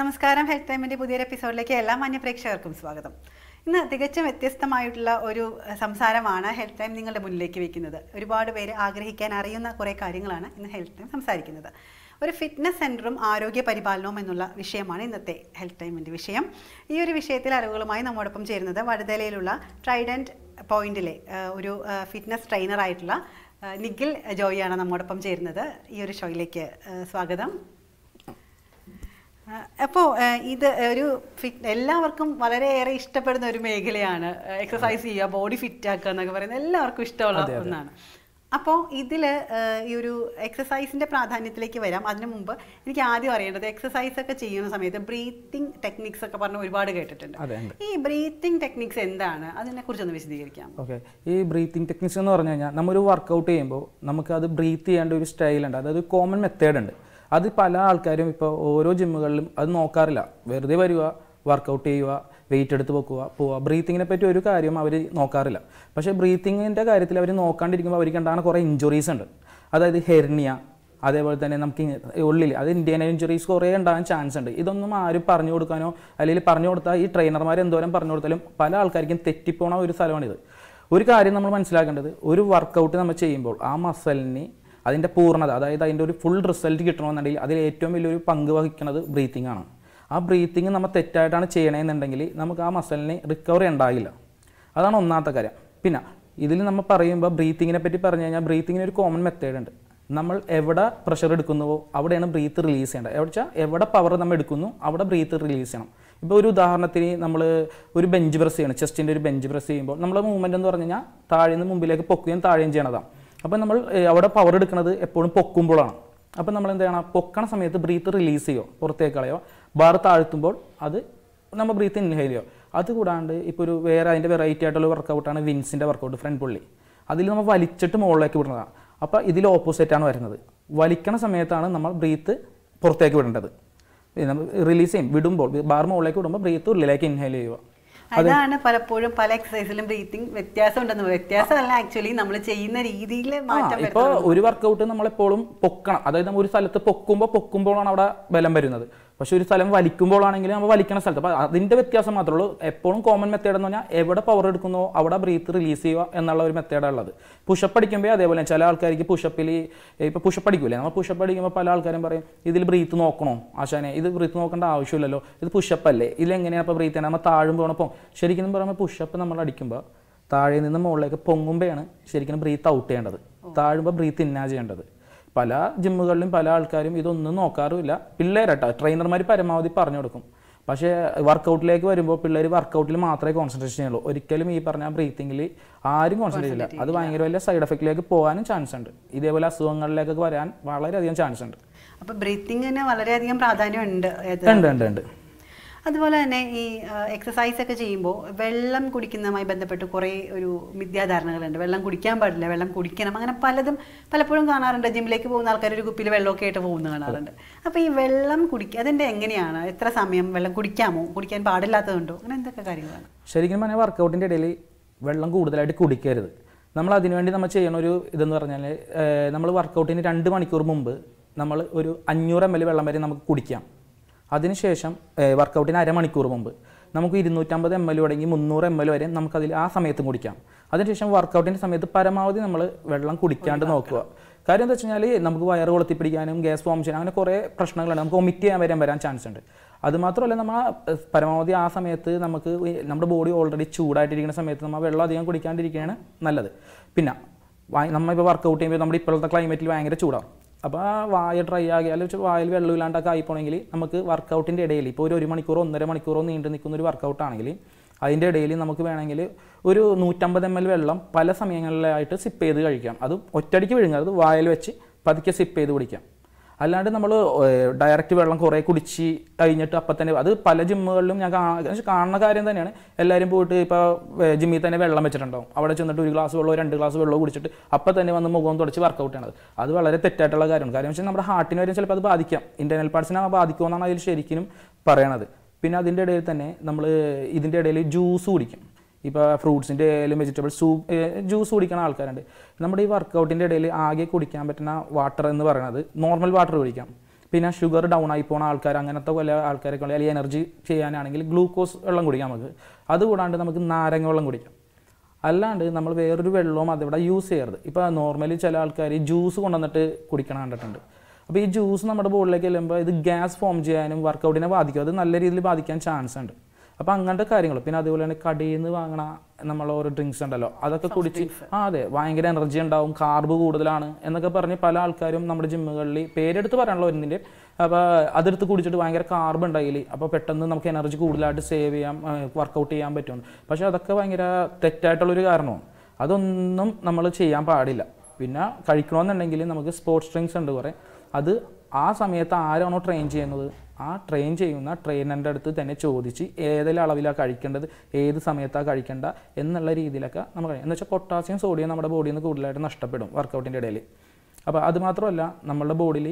നമസ്കാരം. ഹെൽത്ത് ടൈമിൻ്റെ പുതിയൊരു എപ്പിസോഡിലേക്ക് എല്ലാ മാന്യപ്രേക്ഷകർക്കും സ്വാഗതം. ഇന്ന് തികച്ചും വ്യത്യസ്തമായിട്ടുള്ള ഒരു സംസാരമാണ് ഹെൽത്ത് ടൈം നിങ്ങളുടെ മുന്നിലേക്ക് വയ്ക്കുന്നത്. ഒരുപാട് പേര് ആഗ്രഹിക്കാൻ അറിയുന്ന കുറേ കാര്യങ്ങളാണ് ഇന്ന് ഹെൽത്ത് ടൈം സംസാരിക്കുന്നത്. ഒരു ഫിറ്റ്നസ് സെൻറ്ററും ആരോഗ്യ പരിപാലനവും എന്നുള്ള വിഷയമാണ് ഇന്നത്തെ ഹെൽത്ത് ടൈമിൻ്റെ വിഷയം. ഈ ഒരു വിഷയത്തിൽ അറിവുകളുമായി നമ്മോടൊപ്പം ചേരുന്നത് വടുതലയിലുള്ള ട്രൈഡൻറ്റ് പോയിന്റിലെ ഒരു ഫിറ്റ്നസ് ട്രെയിനറായിട്ടുള്ള നിഖിൽ ജോയിയാണ് നമ്മോടൊപ്പം ചേരുന്നത്. ഈ ഒരു ഷോയിലേക്ക് സ്വാഗതം. അപ്പോൾ ഇത് ഒരു എല്ലാവർക്കും വളരെയേറെ ഇഷ്ടപ്പെടുന്ന ഒരു മേഖലയാണ്. എക്സസൈസ് ചെയ്യുക, ബോഡി ഫിറ്റ് ആക്കുക എന്നൊക്കെ പറയുന്നത് എല്ലാവർക്കും ഇഷ്ടമുള്ള ഒന്നാണ്. അപ്പോൾ ഇതിൽ ഈ ഒരു എക്സസൈസിൻ്റെ പ്രാധാന്യത്തിലേക്ക് വരാം. അതിനു മുമ്പ് എനിക്ക് ആദ്യം അറിയേണ്ടത്, എക്സസൈസ് ഒക്കെ ചെയ്യുന്ന സമയത്ത് ബ്രീത്തിങ് ടെക്നിക്സ് ഒക്കെ പറഞ്ഞ് ഒരുപാട് കേട്ടിട്ടുണ്ട്. ഈ ബ്രീത്തിങ് ടെക്നിക്സ് എന്താണ്, അതിനെക്കുറിച്ചൊന്ന് വിശദീകരിക്കാം. ഓക്കെ, ഈ ബ്രീത്തിങ് ടെക്നിക്സ് എന്ന് പറഞ്ഞു കഴിഞ്ഞാൽ നമ്മൊരു വർക്കൗട്ട് ചെയ്യുമ്പോൾ നമുക്ക് അത് ബ്രീത്ത് ചെയ്യേണ്ട ഒരു സ്റ്റൈലുണ്ട്, അതായത് കോമൺ മെത്തേഡ് ഉണ്ട്. അത് പല ആൾക്കാരും ഇപ്പോൾ ഓരോ ജിമ്മുകളിലും അത് നോക്കാറില്ല. വെറുതെ വരിക, വർക്കൗട്ട് ചെയ്യുക, വെയിറ്റ് എടുത്ത് വെക്കുക, പോവുക. ബ്രീത്തിങ്ങിനെ പറ്റി ഒരു കാര്യം അവർ നോക്കാറില്ല. പക്ഷേ ബ്രീത്തിങ്ങിൻ്റെ കാര്യത്തിൽ അവർ നോക്കാണ്ടിരിക്കുമ്പോൾ അവർക്ക് ഉണ്ടാകുന്ന കുറേ ഇഞ്ചുറീസ് ഉണ്ട്. അതായത് ഹെർണിയ, അതേപോലെ തന്നെ നമുക്ക് ഉള്ളിൽ അത് ഇന്ത്യൻ ഇഞ്ചുറീസ് കുറേ ഉണ്ടാകാൻ ചാൻസ് ഉണ്ട്. ഇതൊന്നും ആരും പറഞ്ഞു കൊടുക്കാനോ അല്ലെങ്കിൽ പറഞ്ഞു കൊടുത്താൽ ഈ ട്രെയിനർമാർ എന്തോരം പറഞ്ഞു കൊടുത്താലും പല ആൾക്കാർക്കും തെറ്റിപ്പോണ ഒരു സ്ഥലമാണിത്. ഒരു കാര്യം നമ്മൾ മനസ്സിലാക്കേണ്ടത്, ഒരു വർക്കൗട്ട് നമ്മൾ ചെയ്യുമ്പോൾ ആ മസലിന് അതിൻ്റെ പൂർണ്ണത, അതായത് അതിൻ്റെ ഒരു ഫുൾ റിസൾട്ട് കിട്ടണമെന്നുണ്ടെങ്കിൽ അതിൽ ഏറ്റവും വലിയൊരു പങ്ക് വഹിക്കുന്നത് ബ്രീത്തിങ് ആണ്. ആ ബ്രീത്തിങ് നമ്മൾ തെറ്റായിട്ടാണ് ചെയ്യണമെന്നുണ്ടെങ്കിൽ നമുക്ക് ആ മസലിന് റിക്കവറി ഉണ്ടാകില്ല. അതാണ് ഒന്നാമത്തെ കാര്യം. പിന്നെ ഇതിൽ നമ്മൾ പറയുമ്പോൾ ബ്രീത്തിങ്ങിനെ പറ്റി പറഞ്ഞു കഴിഞ്ഞാൽ ബ്രീത്തിങ്ങിന് ഒരു കോമൺ മെത്തേഡ് ഉണ്ട്. നമ്മൾ എവിടെ പ്രഷർ എടുക്കുന്നുവോ അവിടെയാണ് ബ്രീത്ത് റിലീസ് ചെയ്യേണ്ടത്. എവിടെ വെച്ചാൽ എവിടെ പവർ നമ്മൾ എടുക്കുന്നു അവിടെ ബ്രീത്ത് റിലീസ് ചെയ്യണം. ഇപ്പോൾ ഒരു ഉദാഹരണത്തിന് നമ്മൾ ഒരു ബെഞ്ച് പ്രസ് ചെയ്യണം, ചെസ്റ്റിൻ്റെ ഒരു ബെഞ്ച് പ്രസ് ചെയ്യുമ്പോൾ നമ്മുടെ മൂവ്മെൻറ്റ് എന്ന് പറഞ്ഞു കഴിഞ്ഞാൽ താഴെ നിന്ന് മുമ്പിലേക്ക് പൊക്കുകയും താഴെയും ചെയ്യണതാണ്. അപ്പോൾ നമ്മൾ അവിടെ പവർ എടുക്കുന്നത് എപ്പോഴും പൊക്കുമ്പോഴാണ്. അപ്പോൾ നമ്മൾ എന്ത് ചെയ്യണം, പൊക്കണ സമയത്ത് ബ്രീത്ത് റിലീസ് ചെയ്യുമോ, പുറത്തേക്ക് കളയോ, ബാർ താഴ്ത്തുമ്പോൾ അത് നമ്മൾ ബ്രീത്ത് ഇൻഹെയിൽ ചെയ്യുമോ. അതുകൂടാണ്ട് ഇപ്പോൾ ഒരു വേറെ അതിൻ്റെ വെറൈറ്റി ആയിട്ടുള്ള വർക്കൗട്ടാണ് വിൻസിൻ്റെ വർക്കൗട്ട്, ഫ്രണ്ട് പുള്ളി. അതിൽ നമ്മൾ വലിച്ചിട്ട് മുകളിലേക്ക് വിടുന്നതാണ്. അപ്പോൾ ഇതിൽ ഓപ്പോസിറ്റാണ് വരുന്നത്. വലിക്കണ സമയത്താണ് നമ്മൾ ബ്രീത്ത് പുറത്തേക്ക് വിടേണ്ടത്. നമ്മൾ റിലീസ് ചെയ്യും, വിടുമ്പോൾ ബാർ മുകളിലേക്ക് വിടുമ്പോൾ ബ്രീത്ത് ഉള്ളിലേക്ക് ഇൻഹെയിൽ ചെയ്യുക. അതാണ് പലപ്പോഴും പല എക്സസൈസിലും ബ്രീത്തിങ് വ്യത്യാസം ഉണ്ടെന്ന്. വ്യത്യാസമല്ല, ആക്ച്വലി നമ്മൾ ചെയ്യുന്ന രീതിയിൽ മാറ്റം. ഇപ്പോൾ ഒരു വർക്കൗട്ട് നമ്മളെപ്പോഴും പൊക്കണം, അതായത് നമ്മൾ ഒരു സ്ഥലത്ത് പൊക്കുമ്പോഴാണ് അവിടെ ബലം വരുന്നത്. പക്ഷെ ഒരു സ്ഥലം വലിക്കുമ്പോഴാണെങ്കിൽ നമ്മൾ വലിക്കണ സ്ഥലത്ത്, അപ്പോൾ അതിൻ്റെ വ്യത്യാസം മാത്രമേ ഉള്ളൂ. എപ്പോഴും കോമൺ മെത്തേഡ് എന്ന് പറഞ്ഞാൽ എവിടെ പവർ എടുക്കുന്നോ അവിടെ ബ്രീത്ത് റിലീസ് ചെയ്യുക എന്നുള്ള ഒരു മെത്തേഡാണ് ഉള്ളത്. പുഷപ്പ് അടിക്കുമ്പോൾ അതേപോലെ ചില ആൾക്കാർക്ക് പുഷപ്പിൽ ഇപ്പോൾ പുഷപ്പ് അടിക്കില്ലേ, നമ്മൾ പുഷപ്പ് അടിക്കുമ്പോൾ പല ആൾക്കാരും പറയും ഇതിൽ ബ്രീത്ത് നോക്കണോ ആശാനെ, ഇത് ബ്രീത്ത് നോക്കേണ്ട ആവശ്യമില്ലല്ലോ, ഇത് പുഷപ്പ് അല്ലേ, ഇതിലെങ്ങനെയാണ് അപ്പോൾ ബ്രീത്ത് ചെയ്യണം, നമ്മൾ താഴുമ്പോൾ ശരിക്കും പറയുമ്പോൾ പുഷപ്പ് നമ്മൾ അടിക്കുമ്പോൾ താഴെ നിന്ന് മുകളിലേക്ക് പൊങ്ങുമ്പോഴാണ് ശരിക്കും ബ്രീത്ത് ഔട്ട് ചെയ്യേണ്ടത്, താഴുമ്പോൾ ബ്രീത്ത് ഇന്നാ ചെയ്യേണ്ടത്. പല ജിമ്മുകളിലും പല ആൾക്കാരും ഇതൊന്നും നോക്കാറുമില്ല. പിള്ളേരട്ടോ ട്രെയിനർമാർ പരമാവധി പറഞ്ഞു കൊടുക്കും. പക്ഷേ വർക്കൗട്ടിലേക്ക് വരുമ്പോൾ പിള്ളേർ വർക്കൗട്ടിൽ മാത്രമേ കോൺസെൻട്രേഷൻ ചെയ്യുള്ളൂ. ഒരിക്കലും ഈ പറഞ്ഞ ബ്രീത്തിങ്ങിൽ ആരും കോൺസെൻട്രേറ്റ് ചെയ്യില്ല. അത് ഭയങ്കര വലിയ സൈഡ് എഫക്റ്റിലേക്ക് പോകാനും ചാൻസ് ഉണ്ട്. ഇതേപോലെ അസുഖങ്ങളിലേക്കൊക്കെ വരാൻ വളരെയധികം ചാൻസ് ഉണ്ട്. അപ്പോൾ ബ്രീത്തിങ്ങിന് വളരെയധികം പ്രാധാന്യം ഉണ്ട്. ഉണ്ട്. അതുപോലെ തന്നെ ഈ എക്സസൈസ് ഒക്കെ ചെയ്യുമ്പോൾ വെള്ളം കുടിക്കുന്നതുമായി ബന്ധപ്പെട്ട് കുറേ ഒരു മിഥ്യാധാരണകളുണ്ട്. വെള്ളം കുടിക്കാൻ പാടില്ല, വെള്ളം കുടിക്കണം, അങ്ങനെ പലപ്പോഴും കാണാറുണ്ട്. ജിമ്മിലേക്ക് പോകുന്ന ആൾക്കാർ ഒരു കുപ്പിയിൽ വെള്ളമൊക്കെ ആയിട്ട് പോകുന്നത് കാണാറുണ്ട്. അപ്പോൾ ഈ വെള്ളം കുടിക്കുക അതിൻ്റെ എങ്ങനെയാണ്, എത്ര സമയം വെള്ളം കുടിക്കാമോ, കുടിക്കാൻ പാടില്ലാത്തതുണ്ടോ, അങ്ങനെ എന്തൊക്കെ കാര്യങ്ങളാണ്? ശരിക്കും പറഞ്ഞാൽ വർക്കൗട്ടിൻ്റെ ഇടയിൽ വെള്ളം കൂടുതലായിട്ട് കുടിക്കരുത്. നമ്മൾ അതിനുവേണ്ടി നമ്മൾ ചെയ്യണ ഒരു ഇതെന്ന് പറഞ്ഞാൽ, നമ്മൾ വർക്കൗട്ടിന് 2 മണിക്കൂർ മുമ്പ് നമ്മൾ ഒരു 500 ml വെള്ളം വരെ നമുക്ക് കുടിക്കാം. അതിനുശേഷം വർക്കൗട്ടിന് അരമണിക്കൂർ മുമ്പ് നമുക്ക് 250 ml തുടങ്ങി 300 ml വരെ നമുക്കതിൽ ആ സമയത്തും കുടിക്കാം. അതിനുശേഷം വർക്കൗട്ടിൻ്റെ സമയത്ത് പരമാവധി നമ്മൾ വെള്ളം കുടിക്കാണ്ട് നോക്കുക. കാര്യം എന്താ വെച്ച് കഴിഞ്ഞാൽ നമുക്ക് വയറ് കൊളുത്തിപ്പിടിക്കാനും ഗ്യാസ് ഫോം ചെയ്യാനും അങ്ങനെ കുറേ പ്രശ്നങ്ങളുണ്ട്. നമുക്ക് വൊമിറ്റ് ചെയ്യാൻ വരാൻ ചാൻസ് ഉണ്ട്. അതുമാത്രമല്ല, നമ്മൾ പരമാവധി ആ സമയത്ത് നമുക്ക് നമ്മുടെ ബോഡി ഓൾറെഡി ചൂടായിട്ടിരിക്കുന്ന സമയത്ത് നമ്മൾ വെള്ളം അധികം കുടിക്കാണ്ടിരിക്കുകയാണ് നല്ലത്. പിന്നെ നമ്മളിപ്പോൾ വർക്കൗട്ട് ചെയ്യുമ്പോൾ നമ്മുടെ ഇപ്പോഴത്തെ ക്ലൈമറ്റിൽ ഭയങ്കര ചൂടാണ്. അപ്പോൾ ആ വായ ഡ്രൈ ആകിയാൽ വായിൽ വെള്ളം ഇല്ലാണ്ടൊക്കെ ആയിപ്പോണെങ്കിൽ നമുക്ക് വർക്കൗട്ടിൻ്റെ ഇടയിൽ ഇപ്പോൾ ഒരു 1 മണിക്കൂറോ 1.5 മണിക്കൂറോ നീണ്ടു നിൽക്കുന്ന ഒരു വർക്കൗട്ടാണെങ്കിൽ അതിൻ്റെ ഇടയിൽ നമുക്ക് വേണമെങ്കിൽ ഒരു 150 ml വെള്ളം പല സമയങ്ങളിലായിട്ട് സിപ്പ് ചെയ്ത് കഴിക്കാം. അത് ഒറ്റയടിക്ക് വിഴുങ്ങരുത്, വായിൽ വെച്ച് പതുക്കെ സിപ്പ് ചെയ്ത് കുടിക്കാം. അല്ലാണ്ട് നമ്മൾ ഡയറക്റ്റ് വെള്ളം കുറേ കുടിച്ച് കഴിഞ്ഞിട്ട് അപ്പം തന്നെ, അത് പല ജിമ്മുകളിലും ഞാൻ കാണുന്ന കാര്യം തന്നെയാണ്. എല്ലാവരും പോയിട്ട് ഇപ്പോൾ ജിമ്മിൽ തന്നെ വെള്ളം വെച്ചിട്ടുണ്ടാവും, അവിടെ ചെന്നിട്ട് 1 ഗ്ലാസ് വെള്ളമോ 2 ഗ്ലാസ് വെള്ളമോ കുടിച്ചിട്ട് അപ്പം തന്നെ വന്ന് മുഖം തുടച്ച് വർക്കൗട്ട് ചെയ്യണത്. അത് വളരെ തെറ്റായിട്ടുള്ള കാര്യമാണ്. കാര്യം വെച്ചാൽ നമ്മുടെ ഹാർട്ടിന് വരെ ചിലപ്പോൾ അത് ബാധിക്കാം, ഇൻറ്റേർണൽ പാർട്സിനെ ബാധിക്കുമെന്നാണ് അതിൽ ശരിക്കും പറയണത്. പിന്നെ അതിൻ്റെ ഇടയിൽ തന്നെ നമ്മൾ ഇതിൻ്റെ ഇടയിൽ ജ്യൂസ് കുടിക്കും. ഇപ്പോൾ ഫ്രൂട്ട്സിൻ്റെ ആയാലും വെജിറ്റബിൾ ജ്യൂസ് കുടിക്കുന്ന ആൾക്കാരുണ്ട്. നമ്മുടെ ഈ വർക്കൗട്ടിൻ്റെ ഇടയിൽ ആകെ കുടിക്കാൻ പറ്റുന്ന വാട്ടർ എന്ന് പറയുന്നത് നോർമൽ വാട്ടർ കുടിക്കാം. പിന്നെ ഷുഗർ ഡൗൺ ആയി പോകുന്ന ആൾക്കാർ, അങ്ങനത്തെ പല ആൾക്കാരൊക്കെ ഉള്ള അല്ലെങ്കിൽ എനർജി ചെയ്യാനാണെങ്കിൽ ഗ്ലൂക്കോസ് വെള്ളം കുടിക്കാം നമുക്ക്. അതുകൂടാണ്ട് നമുക്ക് നാരങ്ങ വെള്ളം കുടിക്കാം. അല്ലാണ്ട് നമ്മൾ വേറൊരു വെള്ളവും അതിവിടെ യൂസ് ചെയ്യരുത്. ഇപ്പോൾ നോർമലി ചില ആൾക്കാർ ജ്യൂസ് കൊണ്ടുവന്നിട്ട് കുടിക്കണം കണ്ടിട്ടുണ്ട്. അപ്പോൾ ഈ ജ്യൂസ് നമ്മുടെ ബോഡിയിലേക്ക് ചെല്ലുമ്പോൾ ഇത് ഗ്യാസ് ഫോം ചെയ്യാനും വർക്കൗട്ടിനെ ബാധിക്കും. അത് നല്ല രീതിയിൽ ബാധിക്കാൻ ചാൻസ് ഉണ്ട്. അപ്പോൾ അങ്ങനത്തെ കാര്യങ്ങൾ. പിന്നെ അതുപോലെ തന്നെ കടയിൽ നിന്ന് വാങ്ങണ നമ്മൾ ഓരോ ഡ്രിങ്ക്സ് ഉണ്ടല്ലോ, അതൊക്കെ കുടിച്ച് അതെ ഭയങ്കര എനർജി ഉണ്ടാവും, കാർബ് കൂടുതലാണ് എന്നൊക്കെ പറഞ്ഞ് പല ആൾക്കാരും നമ്മുടെ ജിമ്മുകളിൽ പേരെടുത്ത് പറയാനുള്ള ഒന്നിൻ്റെ അപ്പോൾ അതെടുത്ത് കുടിച്ചിട്ട് ഭയങ്കര കാർബ് ഉണ്ടായില്ല, അപ്പോൾ പെട്ടെന്ന് നമുക്ക് എനർജി കൂടുതലായിട്ട് സേവ് ചെയ്യാം, വർക്കൗട്ട് ചെയ്യാൻ പറ്റും. പക്ഷേ അതൊക്കെ ഭയങ്കര തെറ്റായിട്ടുള്ളൊരു കാരണമാണ്. അതൊന്നും നമ്മൾ ചെയ്യാൻ പാടില്ല. പിന്നെ കഴിക്കണമെന്നുണ്ടെങ്കിൽ നമുക്ക് സ്പോർട്സ് ഡ്രിങ്ക്സ് ഉണ്ട് കുറേ. അത് ആ സമയത്ത് ആരാണോ ട്രെയിൻ ചെയ്യുന്നത് ആ ട്രെയിൻ ചെയ്യുന്ന ട്രെയിനറിൻ്റെ അടുത്ത് തന്നെ ചോദിച്ച് ഏതെല്ലാം അളവിലാണ് കഴിക്കേണ്ടത്, ഏത് സമയത്താണ് കഴിക്കേണ്ട എന്നുള്ള രീതിയിലൊക്കെ നമ്മൾ കഴിയും. എന്ന് വെച്ചാൽ പൊട്ടാസ്യം സോഡിയം നമ്മുടെ ബോഡിയിൽ നിന്ന് കൂടുതലായിട്ട് നഷ്ടപ്പെടും വർക്കൗട്ടിൻ്റെ ഇടയിൽ. അപ്പോൾ അതുമാത്രമല്ല നമ്മുടെ ബോഡിയിൽ